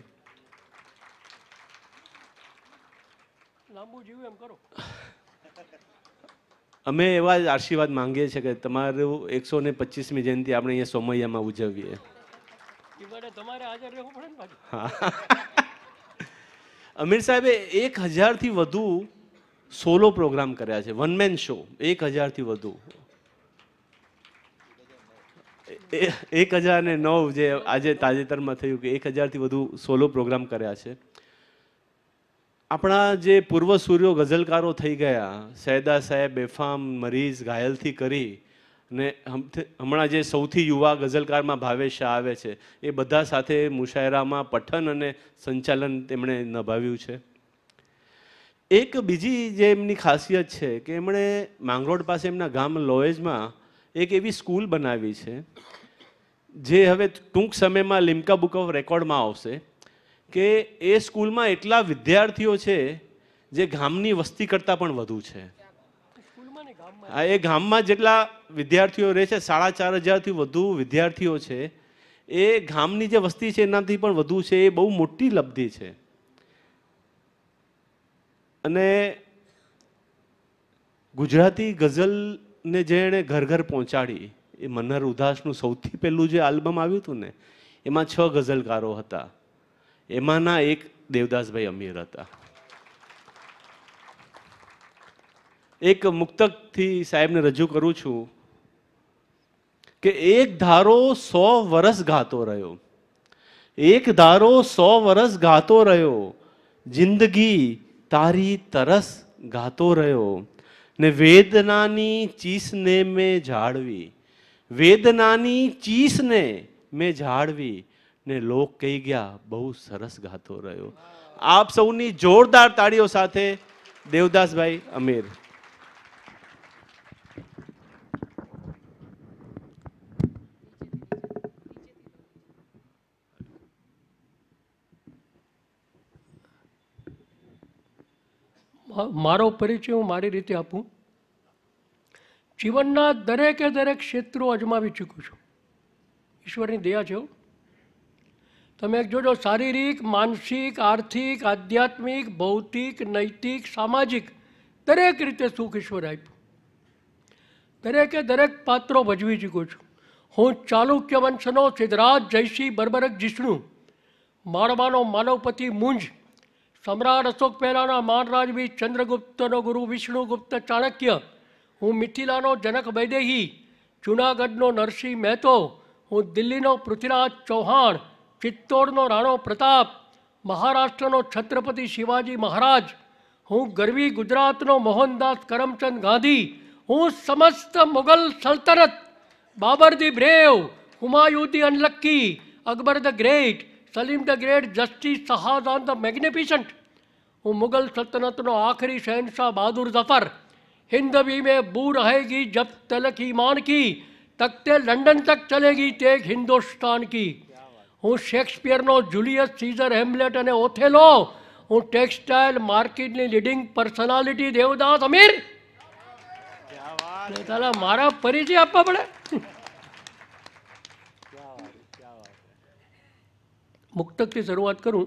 અમે એવા જ આશીર્વાદ માંગીએ છીએ કે તમારું 125મી જયંતિ આપણે અહીંયા સોમૈયામાં ઉજવીએ. અમીર સાહેબે 1000થી વધુ સોલો પ્રોગ્રામ કર્યા છે, વન મેન શો 1000થી વધુ. 1009 જે આજે તાજેતરમાં થયું કે 1000થી વધુ સોલો પ્રોગ્રામ કર્યા છે. આપણા જે પૂર્વ સૂર્યો ગઝલકારો થઈ ગયા, સૈયદા સાહેબ, બેફામ, મરીઝ, ઘાયલથી કરી અને હમણાં જે સૌથી યુવા ગઝલકારમાં ભાવેશ શાહ આવે છે, એ બધા સાથે મુશાયરામાં પઠન અને સંચાલન તેમણે નિભાવ્યું છે. એક બીજી જે એમની ખાસિયત છે કે એમણે માંગરોળ પાસે એમના ગામ લોએજમાં એક એવી સ્કૂલ બનાવી છે જે હવે ટૂંક સમયમાં લિમ્કા બુક ઓફ રેકોર્ડમાં આવશે કે એ સ્કૂલમાં એટલા વિદ્યાર્થીઓ છે જે ગામની વસ્તી કરતાં પણ વધુ છે. એ ગામમાં જેટલા વિદ્યાર્થીઓ રહે છે, 4500થી વધુ વિદ્યાર્થીઓ છે, એ ગામની જે વસ્તી છે એનાથી પણ વધુ છે. એ બહુ મોટી લબ્ધિ છે. અને ગુજરાતી ગઝલને જે એણે ઘર ઘર પહોંચાડી, એ મન્હર ઉદાસનું સૌથી પહેલું જે આલ્બમ આવ્યું હતું ને, એમાં 6 ગઝલકારો હતા, એમાંના એક દેવદાસભાઈ અમીર હતા. એક મુક્તકથી સાહેબને રજૂ કરું છું કે એક ધારો 100 વરસ ગાતો રહ્યો, એક ધારો 100 વરસ ગાતો રહ્યો, જિંદગી તારી તરસ ગાતો રહ્યો ને વેદનાની ચીસને મેં જાળવી, વેદનાની ચીસને મેં જાળવી ને લોક કહી ગયા બહુ સરસ ગાતો રહ્યો. આપ સૌની જોરદાર તાળીઓ સાથે દેવદાસભાઈ અમીર. મારો પરિચય હું મારી રીતે આપું. જીવનના દરેકે દરેક ક્ષેત્રો અજમાવી ચૂક્યું છું. ઈશ્વરની દયા છે. તમે જોજો, શારીરિક, માનસિક, આર્થિક, આધ્યાત્મિક, ભૌતિક, નૈતિક, સામાજિક દરેક રીતે સુખ ઈશ્વરે આપ્યું. દરેકે દરેક પાત્રો ભજવી ચૂક્યો છું. હું ચાલુક્ય વંશનો સિદ્ધરાજ જયસિંહ બર્બરક જીષ્ણુ, માળવાનો માનવપતિ મુંજ, સમ્રાટ અશોક પહેલાના માનરાજવી ચંદ્રગુપ્તનો ગુરુ વિષ્ણુગુપ્ત ચાણક્ય, હું મિથિલાનો જનક વૈદેહી, જૂનાગઢનો નરસિંહ મહેતો, હું દિલ્હીનો પૃથ્વીરાજ ચૌહાણ, ચિત્તોડનો રાણો પ્રતાપ, મહારાષ્ટ્રનો છત્રપતિ શિવાજી મહારાજ, હું ગરવી ગુજરાતનો મોહનદાસ કરમચંદ ગાંધી, હું સમસ્ત મુગલ સલ્તનત, Babur the brave, Humayun the unlucky, Akbar the great, Salim the great, justice Shahjahan the magnificent, હું મુગલ સલ્તનતનો આખરી શહેનશાહ બહાદુર ઝફર, हिंद भी में बू रहेगी जब तलक ईमान की, तख्ते लंदन तक चलेगी तेग हिंदुस्तान की. હું શેક્સપિયરનો જુલિયસ સીઝર, હેમ્લેટ અને ઓથેલો, હું ટેક્સટાઇલ માર્કેટની લીડિંગ પર્સનાલિટી દેવદાસ અમીર. તારા મારા પરિચય આપવા પડે. મુક્તકથી શરૂઆત કરું.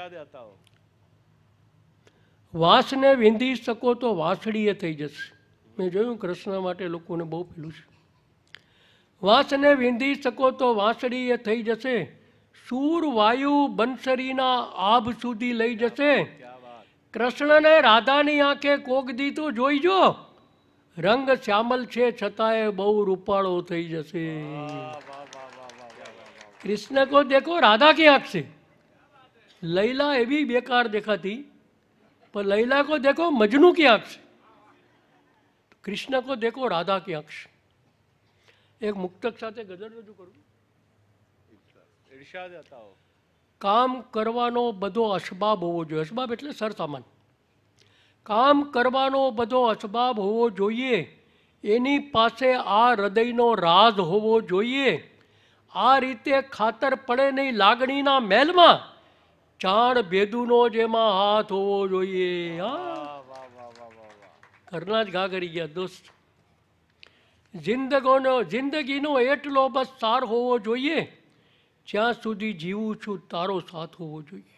વાંસને વીંધી શકો તો વાંસળીએ થઈ જશે. મેં જોયું કૃષ્ણ માટે લોકોને બહુ પેલું છે. વાંસને વીંધી શકો તો વાંસળીએ થઈ જશે, સૂર વાયુ બંસરીના આભ સુધી લઈ જશે, કૃષ્ણને રાધાની આંખે કોક દી તો જોઈજો, રંગ શ્યામલ છે છતાંય બહુ રૂપાળો થઈ જશે. કૃષ્ણ કો દેખો રાધા की आंख से, लैला એવી બેકાર દેખાતી, पर लैला को देखो मजनू की आंख से, कृष्ण को देखो राधा की आंख से. एक मुक्तक સાથે ગઝલ રજૂ કરું. કામ કરવાનો બધો અસબાબ હોવો જોઈએ. અસબાબ એટલે સરસામાન. કામ કરવાનો બધો અસબાબ હોવો જોઈએ, એની પાસે આ હૃદયનો રાજ હોવો જોઈએ. આ રીતે ખાતર પડે નહીં લાગણીના મહેલમાં, ચાણ ભેદુનો જેમાં હાથ હોવો જોઈએ. ઘરના જ ઘા કરી ગયા દોસ્ત. જિંદગીનો એટલો બસ સાર હોવો જોઈએ, જ્યાં સુધી જીવું છું તારો સાથ હોવો જોઈએ.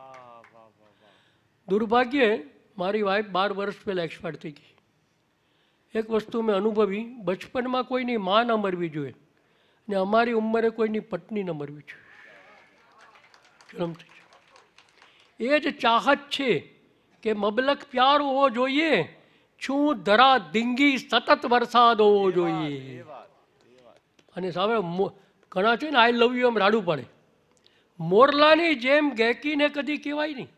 દુર્ભાગ્યે મારી વાઈફ 12 વર્ષ પહેલાં એક્સપાયર થઈ ગઈ. એક વસ્તુ મેં અનુભવી, બચપનમાં કોઈની માં ન મરવી જોઈએ ને અમારી ઉંમરે કોઈની પત્ની ન મરવી જોઈએ. જન્મથી એ જ ચાહત છે કે મબલક પ્યાર હોવો જોઈએ, છું ધરા ધીંગી સતત વરસાદ હોવો જોઈએ. અને સામે ઘણા છે ને આઈ લવ યુ એમ રાડું પડે. મોરલાની જેમ ગહેકીને કદી કહેવાય નહીં.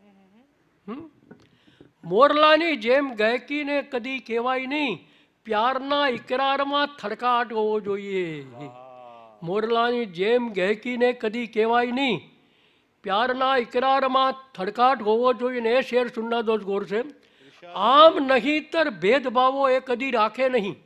મોરલાની જેમ ગહેકીને કદી કહેવાય નહીં, પ્યારના ઇકરારમાં થડકાટ હોવો જોઈએ. મોરલાની જેમ ગહેકીને કદી કહેવાય નહીં, પ્યારના ઇકરારમાં થડકાટ હોવો જોઈએ. ને એ શેર સુનના દોષ ગોર છે. આમ નહીંતર ભેદભાવો એ કદી રાખે નહીં,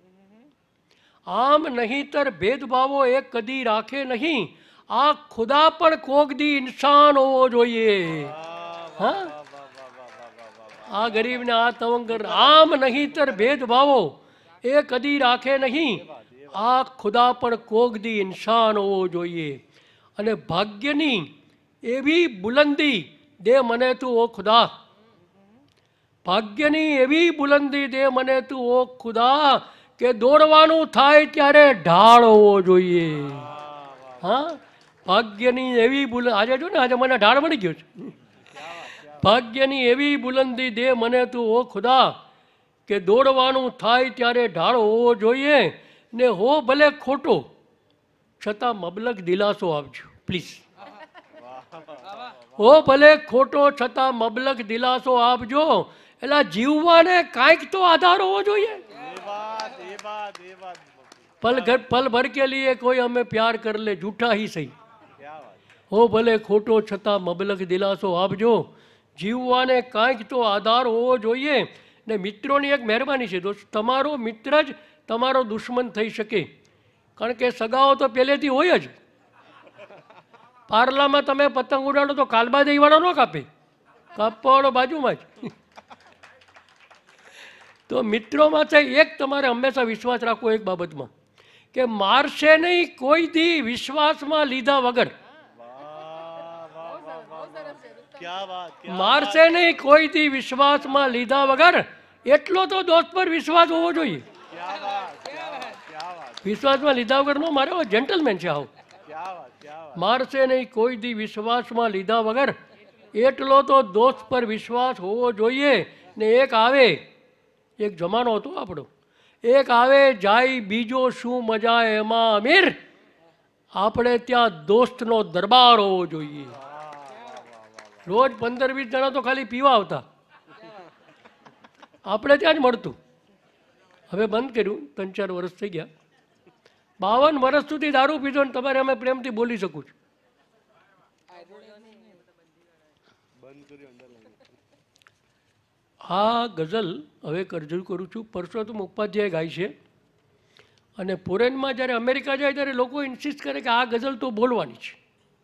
આમ નહીંતર ભેદભાવો એ કદી રાખે નહીં. આ ખુદા પણ કોક દી ઇન્સાન હોવો જોઈએ. હા, આ ગરીબને આ તવંગર, આમ નહીંતર ભેદભાવો એ કદી રાખે નહીં. આ ખુદા પણ કોક દી ઇન્સાન હોવો જોઈએ. અને ભાગ્યની એવી બુલંદી દે મને તું ઓ ખુદા, ભાગ્યની એવી બુલંદી દે મને તું ઓ ખુદા, કે દોડવાનું થાય ત્યારે ઢાળ હોવો જોઈએ. હા, ભાગ્યની એવી બુલંદી, આજે જો ને આજે મને ઢાળ મળી ગયો છે. ભાગ્યની એવી બુલંદી દે મને તું ઓ ખુદા, કે દોડવાનું થાય ત્યારે ઢાળ હોવો જોઈએ. ને હો ભલે ખોટો છતાં મબલક દિલાસો આપજો પ્લીઝ. હો ભલે ખોટો છતાં મબલક દિલાસો આપજો. એટલે જીવવાને કાંઈક તો આધાર હોવો જોઈએ. પલ ભર કે લીએ કોઈ હમે પ્યાર કર લે જૂઠા હી સહી. હો ભલે ખોટો છતાં મબલક દિલાસો આપજો. જીવવાને કાંઈક તો આધાર હોવો જોઈએ. ને મિત્રોની એક મહેરબાની છે દોસ્ત, તમારો મિત્ર જ તમારો દુશ્મન થઈ શકે. કારણ કે સગાઓ તો પહેલેથી હોય જ. પાર્લામાં તમે પતંગ ઉડાડો તો કાલબા દહીંવાળો ન કાપે, કાપવાળો બાજુમાં જ. તો મિત્રોમાં છે એક તમારે હંમેશા વિશ્વાસ રાખવો એક બાબતમાં, કે મારશે નહીં કોઈ દી વિશ્વાસમાં લીધા વગર. મારશે નહીં કોઈ દી વિશ્વાસમાં લીધા વગર, એટલો તો દોસ્ત પર વિશ્વાસ હોવો જોઈએ. વિશ્વાસમાં લીધા વગર નો મારે જેન્ટલમેન છે. આવો મારશે નહીં કોઈ દી વિશ્વાસમાં લીધા વગર, એટલો તો દોસ્ત પર વિશ્વાસ હોવો જોઈએ. ને એક આવે, એક જમાનો હતો આપણો, એક આવે જાય બીજો શું મજા એમાં અમીર, આપણે ત્યાં દોસ્તનો દરબાર હોવો જોઈએ. રોજ 15-20 જણા તો ખાલી પીવા આવતા, આપણે ત્યાં જ મળતું. હવે બંધ કર્યું, 3-4 વર્ષ થઈ ગયા. 52 વર્ષ સુધી દારૂ પીધો ને તમારે અમે પ્રેમથી બોલી શકું છું. આ ગઝલ હવે રજૂ કરું છું. પરસોત્તમ ઉપાધ્યાય ગાય છે. અને ફોરેનમાં જ્યારે અમેરિકા જાય ત્યારે લોકો ઇન્સિસ્ટ કરે કે આ ગઝલ તો બોલવાની છે.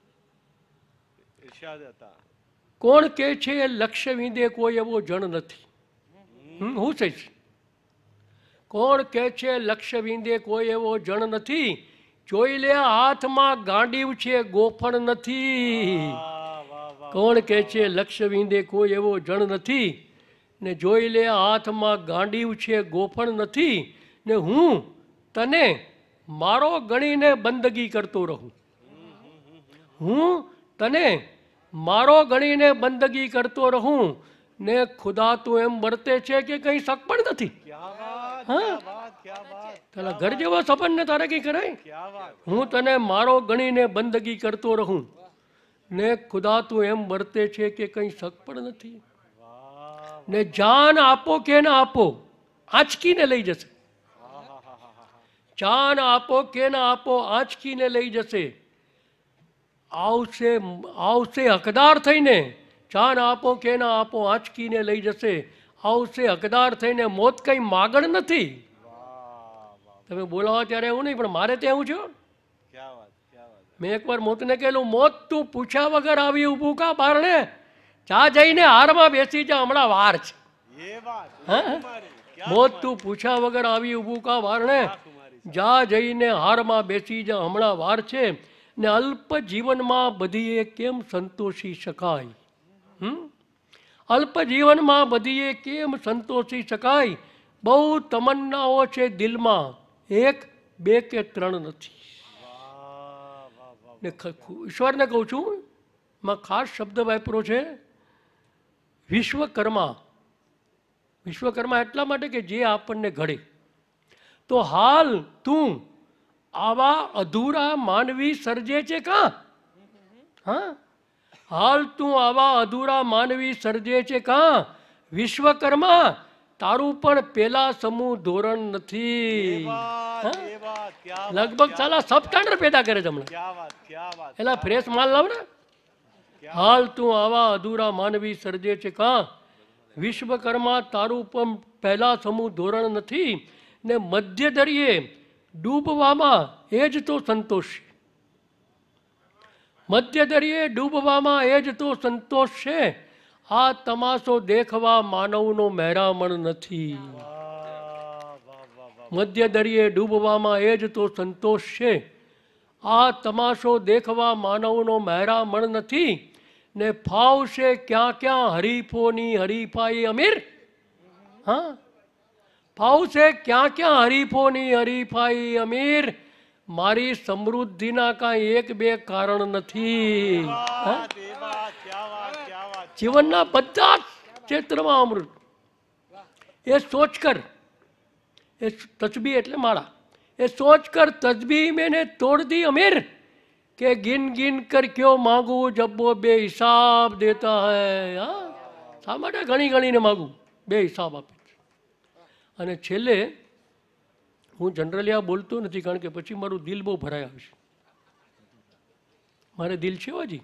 કોણ કે છે લક્ષ્ય વિંદે કોઈ એવો જણ નથી. હું છે કોણ કે છે લક્ષ્ય વિંદે કોઈ એવો જણ નથી, જોઈ લે હાથમાં ગાંડીવ છે ગોફણ નથી. કોણ કે છે લક્ષ્ય વિંદે કોઈ એવો જણ નથી, ને જોઈ લે હાથમાં ગાંડીવ છે ગોફણ નથી. ને હું તને મારો ગણીને બંદગી કરતો રહું. હું તને મારો ગણીને બંદગી કરતો રહું. ને ખુદા તું એમ વર્તે છે કે કંઈ શક પણ નથી. તારા ઘર જેવા સપન ને તારે કઈ કરાય? હું તને મારો ગણીને બંદગી કરતો રહું ને ખુદા તું એમ વર્તે છે કે કંઈ શક પણ નથી. ને જાન આપો કે ના આપો આંચકીને લઈ જશે. જાન આપો કે ના આપો આંચકીને લઈ જશે. આવશે આવશે હકદાર થઈને. જાન આપો કે ના આપો આંચકીને લઈ જશે. આવશે હકદાર થઈને. મોત કંઈ માગણ નથી. તમે બોલાવો ત્યારે એવું નહીં, પણ મારે ત્યાં એવું છે. મેં એકવાર મોતને કહેલું, મોત તું પૂછ્યા વગર આવી ઊભું કા બારણે? જા જઈને હારમાં બેસી જા, હમણાં વાર છે. મોત તું પૂછ્યા વગર આવી ઊભું કા બારણે? જા જઈને હારમાં બેસી જા, હમણાં વાર છે. ને અલ્પ જીવનમાં બધીએ કેમ સંતોષી શકાય? અલ્પ જીવનમાં બધીએ કેમ સંતોષી શકાય? બહુ તમન્નાઓ છે દિલમાં, એક બે કે ત્રણ નથી. ને ઈશ્વરને કહું છું, માં ખાસ શબ્દ વાપરો છે વિશ્વકર્મા. વિશ્વકર્મા એટલા માટે કે જે આપણને ઘડે. તો હાલ તું આવા અધૂરા માનવી સર્જે છે કા? હા, હાલ તું આવા અધૂરા માનવી સર્જે છે કા? વિશ્વકર્મા તારું પણ પેલા સમૂહ ધોરણ નથી. લગભગ સાલા સબ સ્ટાન્ડર્ડ પેદા કરે છે હમણાં. એલા ફ્રેશ માલ લાવ ને. હાલ તું આવા અધૂરા માનવી સર્જે છે કા? વિશ્વકર્મા તારું પણ પહેલા સમૂહ ધોરણ નથી. ને મધ્ય દરિયે ડૂબવામાં એ જ તો સંતોષ છે. મધ્ય દરિયે ડૂબવામાં એ જ તો સંતોષ છે. આ તમાશો દેખવા માનવનો મહેરામણ નથી. મધ્ય દરિયે ડૂબવામાં એ જ તો સંતોષ છે. આ તમાશો દેખવા માનવનો મહેરામણ નથી. ને ફાવશે ક્યાં ક્યાં હરીફોની હરીફાઈ અમીર. હા, ફાવશે ક્યાં ક્યાં હરીફોની હરીફાઈ અમીર. મારી સમૃદ્ધિના કાંઈ એક બે કારણ નથી. જીવનના બધા ક્ષેત્રમાં અમૃત. એ સોચ કર. એ તસબી એટલે માળા. એ સોચ કર તસબી મેને તોડ દી અમીર. કે ગિન ગિન કર ક્યો માગું જબ વો બે હિસાબ દેતા હૈ. હા, શા માટે ગણી ગણીને માગું? બે હિસાબ આપે. અને છેલ્લે હું જનરલી આ બોલતો નથી, કારણ કે પછી મારું દિલ બહુ ભરાય આવશે. મારે દિલ છે હજી.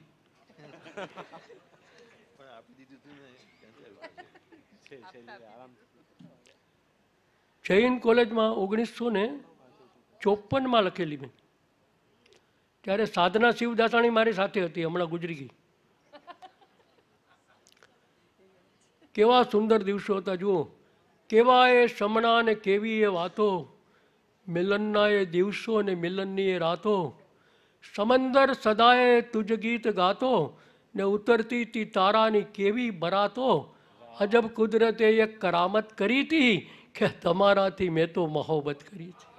જૈન કોલેજમાં 1954માં લખેલી મેં. ત્યારે સાધના શિવદાસાણી મારી સાથે હતી, હમણાં ગુજરી ગઈ. કેવા સુંદર દિવસો હતા જુઓ. કેવા એ સમણા ને કેવી એ વાતો. મિલનના એ દિવસો ને મિલનની એ રાતો. સમંદર સદાએ તુજ ગીત ગાતો. ને ઉતરતી તી તારાની કેવી બરાતો. અજબ કુદરતે એક કરામત કરી હતી કે તમારાથી મેં તો મહોબત કરી હતી.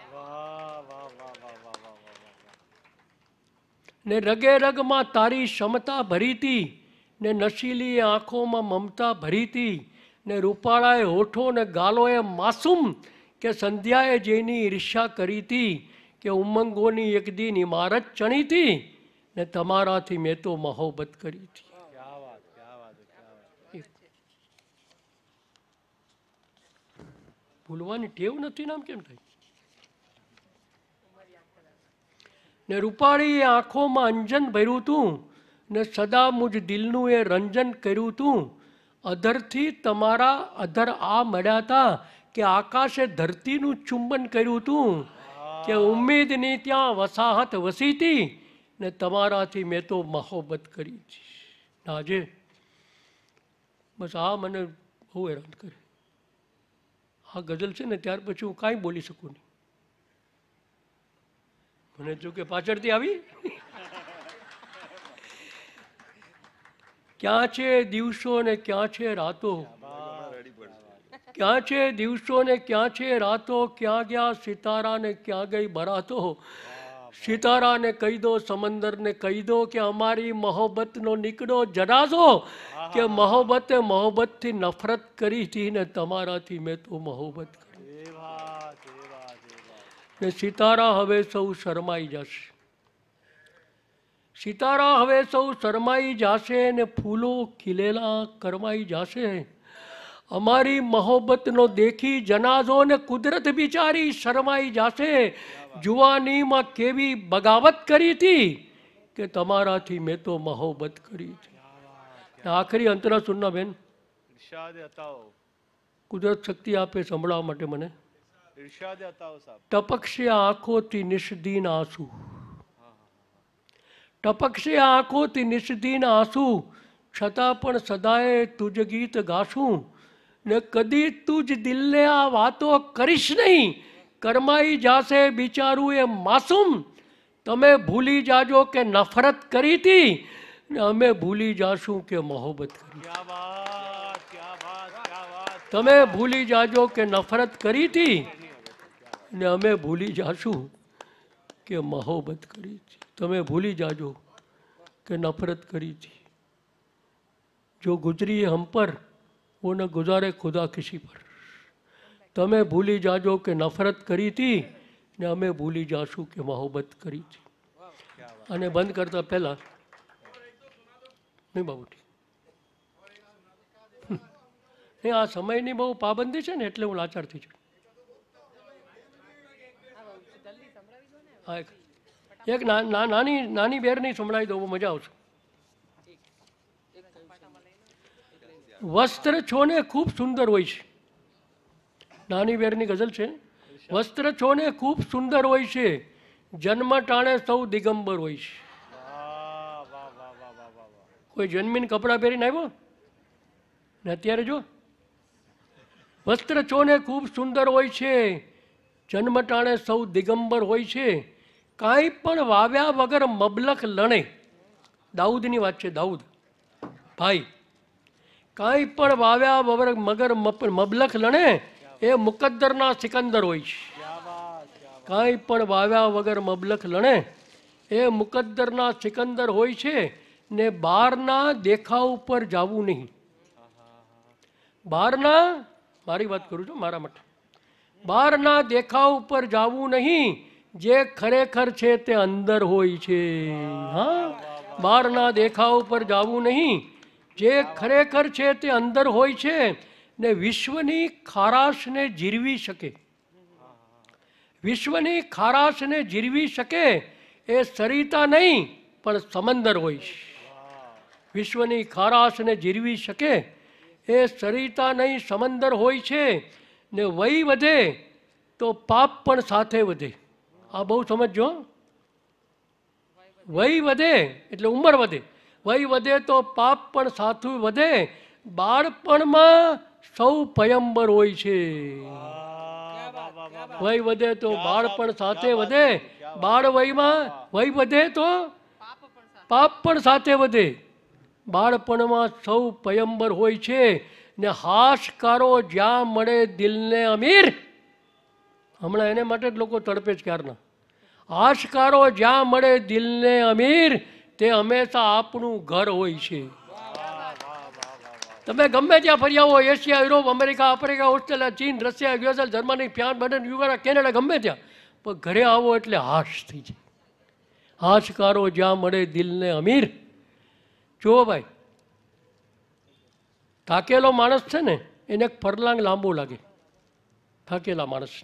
ને રગે રગમાં તારી ક્ષમતા ભરી હતી. ને નશીલી આંખોમાં મમતા ભરી હતી. ને રૂપાળાએ હોઠો ને ગાલોએ માસૂમ. કે સંધ્યાએ જેની ઈર્ષા કરી હતી. કે ઉમંગોની એક દિન ઇમારત ચણી હતી. ને તમારાથી મેં તો મહોબત કરી હતી. ભૂલવાની ટેવ નથી ને આમ કેમ થાય? ને રૂપાળી આંખોમાં અંજન ભર્યું તું. ને સદા મુજ દિલનું એ રંજન કર્યું તું. અધરથી તમારા અધર આ મળ્યા હતા. કે આકાશે ધરતીનું ચુંબન કર્યું તું. કે ઉમ્મીદની ત્યાં વસાહત વસી હતી. ને તમારાથી મેં તો મહોબત કરી હતી. આજે બસ આ મને બહુ હેરાન કરે. આ ગઝલ છે ને ત્યાર પછી હું કાંઈ બોલી શકું નહીં. મને જો કે પાછળથી આવી. ક્યાં છે દિવસો ને ક્યાં છે રાતો. ક્યાં છે દિવસો ને ક્યાં છે રાતો. ક્યાં ગયા સિતારા ને ક્યાં ગઈ બરાતો. સિતારાને કહી દો, સમંદરને કહી દો કે અમારી મોહબ્બતનો નીકળો જનાઝો, કે મોહબ્બતે મોહબ્બતથી નફરત કરી હતી ને તમારાથી મેં તો મોહબ્બત કરી. ને સિતારા હવે સૌ શરમાઈ જશે, સિતારા હવે સૌ શરમાઈ જશે ને ફૂલો ખીલેલા કરમાઈ જશે. અમારી મોહબ્બતનો દેખી જનાઝો ને કુદરત બિચારી શરમાઈ જશે. જુવાનીમાં કેવી બગાવત કરી હતી કે તમારાથી મેં તો મોહબ્બત કરી હતી. આખરી અંતરા સુનના બેન, કુદરત શક્તિ આપે સંભળાવવા માટે મને. ટપકશે આંખોથી નિષ્દીન આંસુ, ટપકશે આંખોથી નિષ્દીન આંસુ, છતાં પણ સદાય તુજ ગીત ગાશું. ને કદી તું જ દિલને આ વાતો કરીશ નહીં, કરમાઈ જાશે બિચારું એ માસૂમ. તમે ભૂલી જાજો કે નફરત કરી હતી ને અમે ભૂલી જાશું કે મોહબ્બત કરી. તમે ભૂલી જાજો કે નફરત કરી હતી ને અમે ભૂલી જાશું કે મોહબ્બત કરી હતી. તમે ભૂલી જાજો કે નફરત કરી थी. जो गुजरी हम पर वो न गुजारे खुदा किसी पर. તમે ભૂલી જાજો કે નફરત કરી હતી ને અમે ભૂલી જાશું કે મોહબ્બત કરી હતી. અને બંધ કરતા પહેલા નહીં બાબુજી, નહીં આ સમયની બહુ પાબંદી છે ને એટલે હું લાચાર થઈ છું. હા, એક નાની બેરની સંભળાવી દો, મજા આવશે. વસ્ત્ર છોને ખૂબ સુંદર હોય છે. નાની બેરની ગઝલ છે. વસ્ત્ર છોને ખૂબ સુંદર હોય છે, જન્મ ટાણે સૌ દિગંબર હોય છે. કોઈ જન્મીને કપડાં પહેરીને આવ્યો ને અત્યારે જો. વસ્ત્ર છોને ખૂબ સુંદર હોય છે, જન્મ ટાણે સૌ દિગંબર હોય છે, કાંઈ પણ વાવ્યા વગર મબલખ લણે. દાઉદની વાત છે, દાઉદ ભાઈ. કાંઈ પણ વાવ્યા વગર મબલખ લણે એ મુકદ્દરના સિકંદર હોય છે. કાંઈ પણ વાવ્યા વગર મબલખ લણે એ મુકદ્દરના સિકંદર હોય છે. ને બહારના દેખાવ ઉપર જવું નહીં. બહારના, મારી વાત કરું છું મારા માટે, બહારના દેખાવ ઉપર જવું નહીં, જે ખરેખર છે તે અંદર હોય છે. હા, બહારના દેખાવ ઉપર જવું નહીં, જે ખરેખર છે તે અંદર હોય છે. ને વિશ્વની ખારાશને જીરવી શકે, વિશ્વની ખારાશને જીરવી શકે એ સરિતા નહીં પણ સમંદર હોય છે. વિશ્વની ખારાશને જીરવી શકે એ સરિતા નહીં સમંદર હોય છે. ને વય વધે તો પાપ પણ સાથે વધે. આ બહુ સમજજો. વય વધે એટલે ઉંમર વધે, વય વધે તો પાપ પણ સાથું વધે. બાળપણમાં સૌ પયંબર હોય છે. વય વધે તો બાળપણ સાથે વધે, બાળ વયમાં વય વધે તો પાપ પણ સાથે વધે. બાળપણમાં સૌ પયંબર હોય છે. ને હાશકારો જ્યાં મળે દિલને અમીર. હમણાં એને માટે જ લોકો તડપે છે ક્યારના. હાશકારો જ્યાં મળે દિલને અમીર, તે હંમેશા આપણું ઘર હોય છે. તમે ગમે ત્યાં ફરી આવો, Asia, Europe, America, Africa, Australia, ચીન, રશિયા, યુએસએલ, જર્મની, ફ્રાન્સ, બ્રિટન, યુકેના, કેનેડા, ગમે ત્યાં, પણ ઘરે આવો એટલે હાશ થઈ જાય. હાશકારો જ્યાં મળે દિલને અમીર. જુઓ ભાઈ, થાકેલો માણસ છે ને એને એક ફરલાંગ લાંબો લાગે. થાકેલા માણસ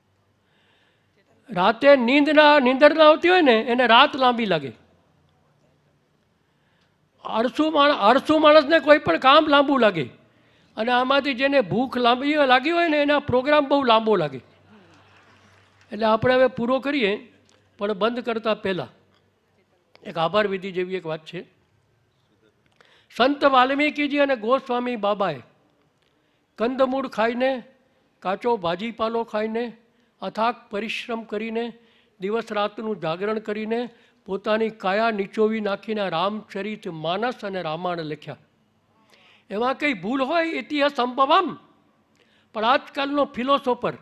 રાતે નીંદર ના આવતી હોય ને એને રાત લાંબી લાગે. આળસુ માણસને કોઈ પણ કામ લાંબુ લાગે. અને આમાંથી જેને ભૂખ લાગી હોય ને એના પ્રોગ્રામ બહુ લાંબો લાગે. એટલે આપણે હવે પૂરો કરીએ, પણ બંધ કરતા પહેલાં એક આભાર વિધિ જેવી એક વાત છે. સંત વાલ્મીકીજી અને ગોસ્વામી બાબાએ કંદમૂળ ખાઈને, કાચો ભાજીપાલો ખાઈને, અથાગ પરિશ્રમ કરીને, દિવસ રાતનું જાગરણ કરીને, પોતાની કાયા નીચોવી નાખીને રામચરિત માનસ અને રામાયણ લખ્યા. એમાં કંઈ ભૂલ હોય ઇતિહાસ સંભવમ, પણ આજકાલનો ફિલોસોફર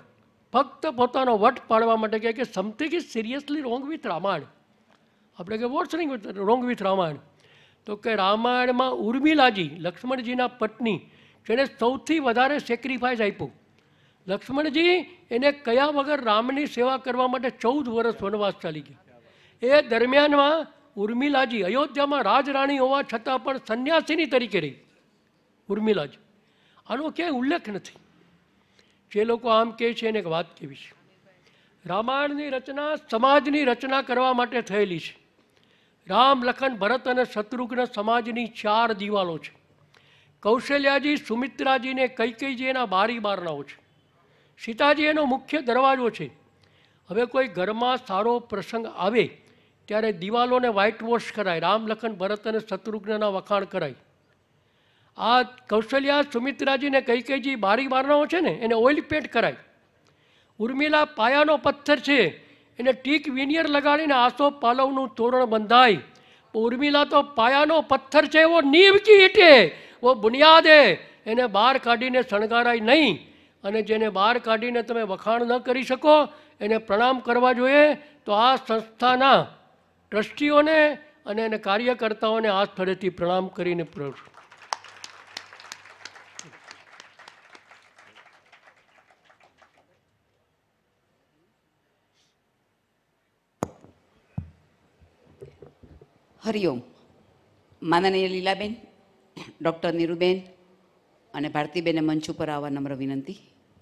ફક્ત પોતાનો વટ પાડવા માટે કહે કે something is seriously wrong with Ramayan. આપણે કે વોટ્સ રોંગ વિથ રામાયણ? તો કે રામાયણમાં ઉર્મિલાજી લક્ષ્મણજીના પત્ની જેને સૌથી વધારે સેક્રિફાઈસ આપ્યું. લક્ષ્મણજી એને કયા વગર રામની સેવા કરવા માટે 14 વર્ષ વનવાસ ચાલી ગયા. એ દરમિયાનમાં ઉર્મિલાજી અયોધ્યામાં રાજરાણી હોવા છતાં પણ સંન્યાસીની તરીકે રહી ઉર્મિલાજી. આનો ક્યાંય ઉલ્લેખ નથી. જે લોકો આમ કહે છે એને એક વાત કહેવી છે. રામાયણની રચના સમાજની રચના કરવા માટે થયેલી છે. રામ, લખન, ભરત અને શત્રુઘ્ન સમાજની 4 દિવાલો છે. કૌશલ્યાજી, સુમિત્રાજીને કૈકેયીજી એના બારી બારણાઓ છે. સીતાજી એનો મુખ્ય દરવાજો છે. હવે કોઈ ઘરમાં સારો પ્રસંગ આવે ત્યારે દિવાલોને વ્હાઇટ વોશ કરાય, રામ, લખન, ભરત અને શત્રુઘ્નના વખાણ કરાય. આ કૌશલ્યા, સુમિત્રાજી ને કૈકેયીજી બારી બારણાઓ છે ને એને ઓઇલ પેન્ટ કરાય. ઉર્મિલા પાયાનો પથ્થર છે, એને ટીક વિનિયર લગાડીને આસો પાલવનું તોરણ બંધાય. ઉર્મિલા તો પાયાનો પથ્થર છે, એવો નીવ કી ઈંટે વો બુનિયાદ હે, એને બહાર કાઢીને શણગારાય નહીં. અને જેને બહાર કાઢીને તમે વખાણ ન કરી શકો એને પ્રણામ કરવા જોઈએ. તો આ સંસ્થાના ટ્રસ્ટીઓને અને એને કાર્યકર્તાઓને આ સ્થળેથી પ્રણામ કરીને હરિઓમ. માનનીય લીલાબેન, ડૉક્ટર નીરુબેન અને ભારતીબેને મંચ ઉપર આવવા નમ્ર વિનંતી.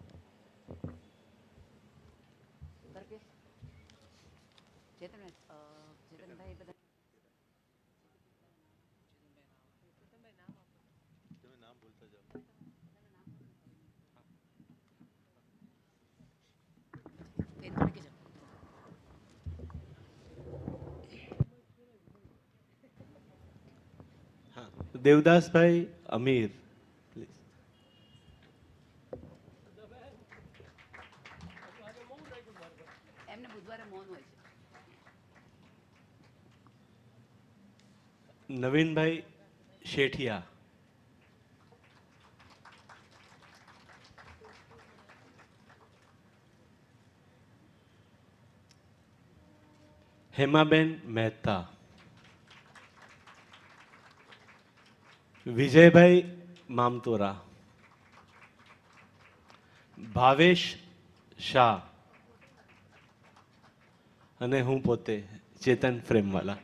દેવદાસભાઈ અમીર, પ્લીઝ. એમને બુધવારે મૌન હોય છે. નવીનભાઈ શેઠિયા, હેમાબેન મહેતા, વિજયભાઈ મામતોરા, ભાવેશ શાહ અને હું પોતે ચેતન ફ્રેમવાલા.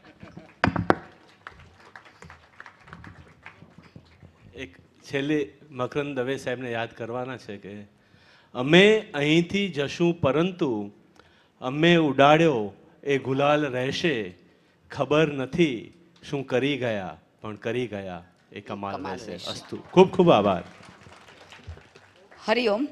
એક છેલ્લે મકરંદ દવે સાહેબને યાદ કરવાના છે કે અમે અહીંથી જશું પરંતુ અમે ઉડાડ્યો એ ગુલાલ રહેશે, ખબર નથી શું કરી ગયા પણ કરી ગયા એ કમાલ રહેશે. અસ્તુ. ખૂબ ખૂબ આભાર. હરિઓમ.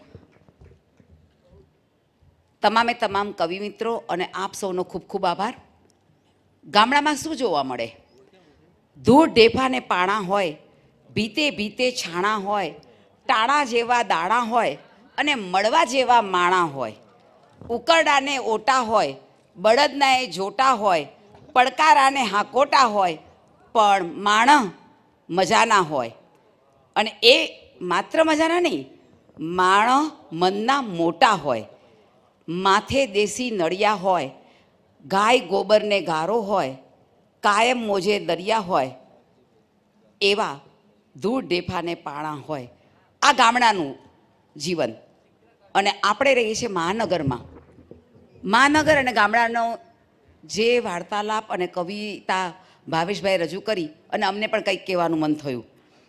તમામે તમામ કવિ મિત્રો અને આપ સૌનો ખૂબ ખૂબ આભાર. ગામડામાં શું જોવા મળે? ધૂળ ઢેફા ને પાણા હોય, ભીતે ભીતે છાણા હોય, ટાણા જેવા દાણા હોય અને મળવા જેવા માણા હોય, ઉકરડાને ઓટા હોય, બળદના એ જોટા હોય, પડકારાને હાકોટા હોય, પણ માણસ મજાના હોય. અને એ માત્ર મજાના નહીં, માણસ મનના મોટા હોય, માથે દેશી નળિયા હોય, ગાય ગોબરને ગારો હોય, કાયમ મોજે દરિયા હોય, એવા ધૂળ ઢેફાને પાણા હોય. આ ગામડાનું જીવન. અને આપણે રહીએ છીએ મહાનગરમાં. મહાનગર અને ગામડાનો જે વાર્તાલાપ અને કવિતા ભાવેશભાઈ રજૂ કરી અને અમને પણ કંઈક કહેવાનું મન થયું.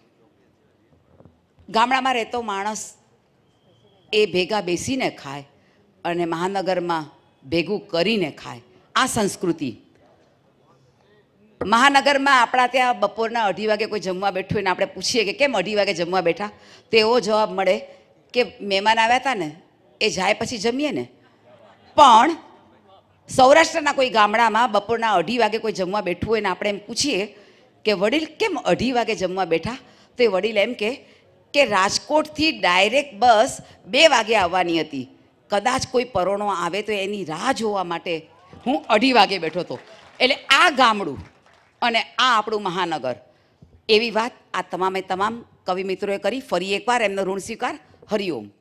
ગામડામાં રહેતો માણસ એ ભેગા બેસીને ખાય અને મહાનગરમાં ભેગું કરીને ખાય. આ સંસ્કૃતિ. મહાનગરમાં આપણા ત્યાં બપોરના 2:30 વાગે કોઈ જમવા બેઠું હોય ને આપણે પૂછીએ કે કેમ 2:30 વાગે જમવા બેઠા, તો એવો જવાબ મળે કે મહેમાન આવ્યા હતા ને એ જાય પછી જમીએ ને. પણ સૌરાષ્ટ્રના કોઈ ગામડામાં બપોરના 2:30 વાગે કોઈ જમવા બેઠું હોય ને આપણે એમ પૂછીએ કે વડીલ કેમ 2:30 વાગે જમવા બેઠા, તો એ વડીલ એમ કે રાજકોટથી ડાયરેક્ટ બસ 2 વાગે આવવાની હતી, કદાચ કોઈ પરોણો આવે તો એની રાહ જોવા માટે હું 2:30 વાગે બેઠો હતો. એટલે આ ગામડું અને આ આપણું મહાનગર, એવી વાત આ તમામે તમામ કવિ મિત્રોએ કરી. ફરી એકવાર એમનો ઋણ સ્વીકાર. હરિઓમ.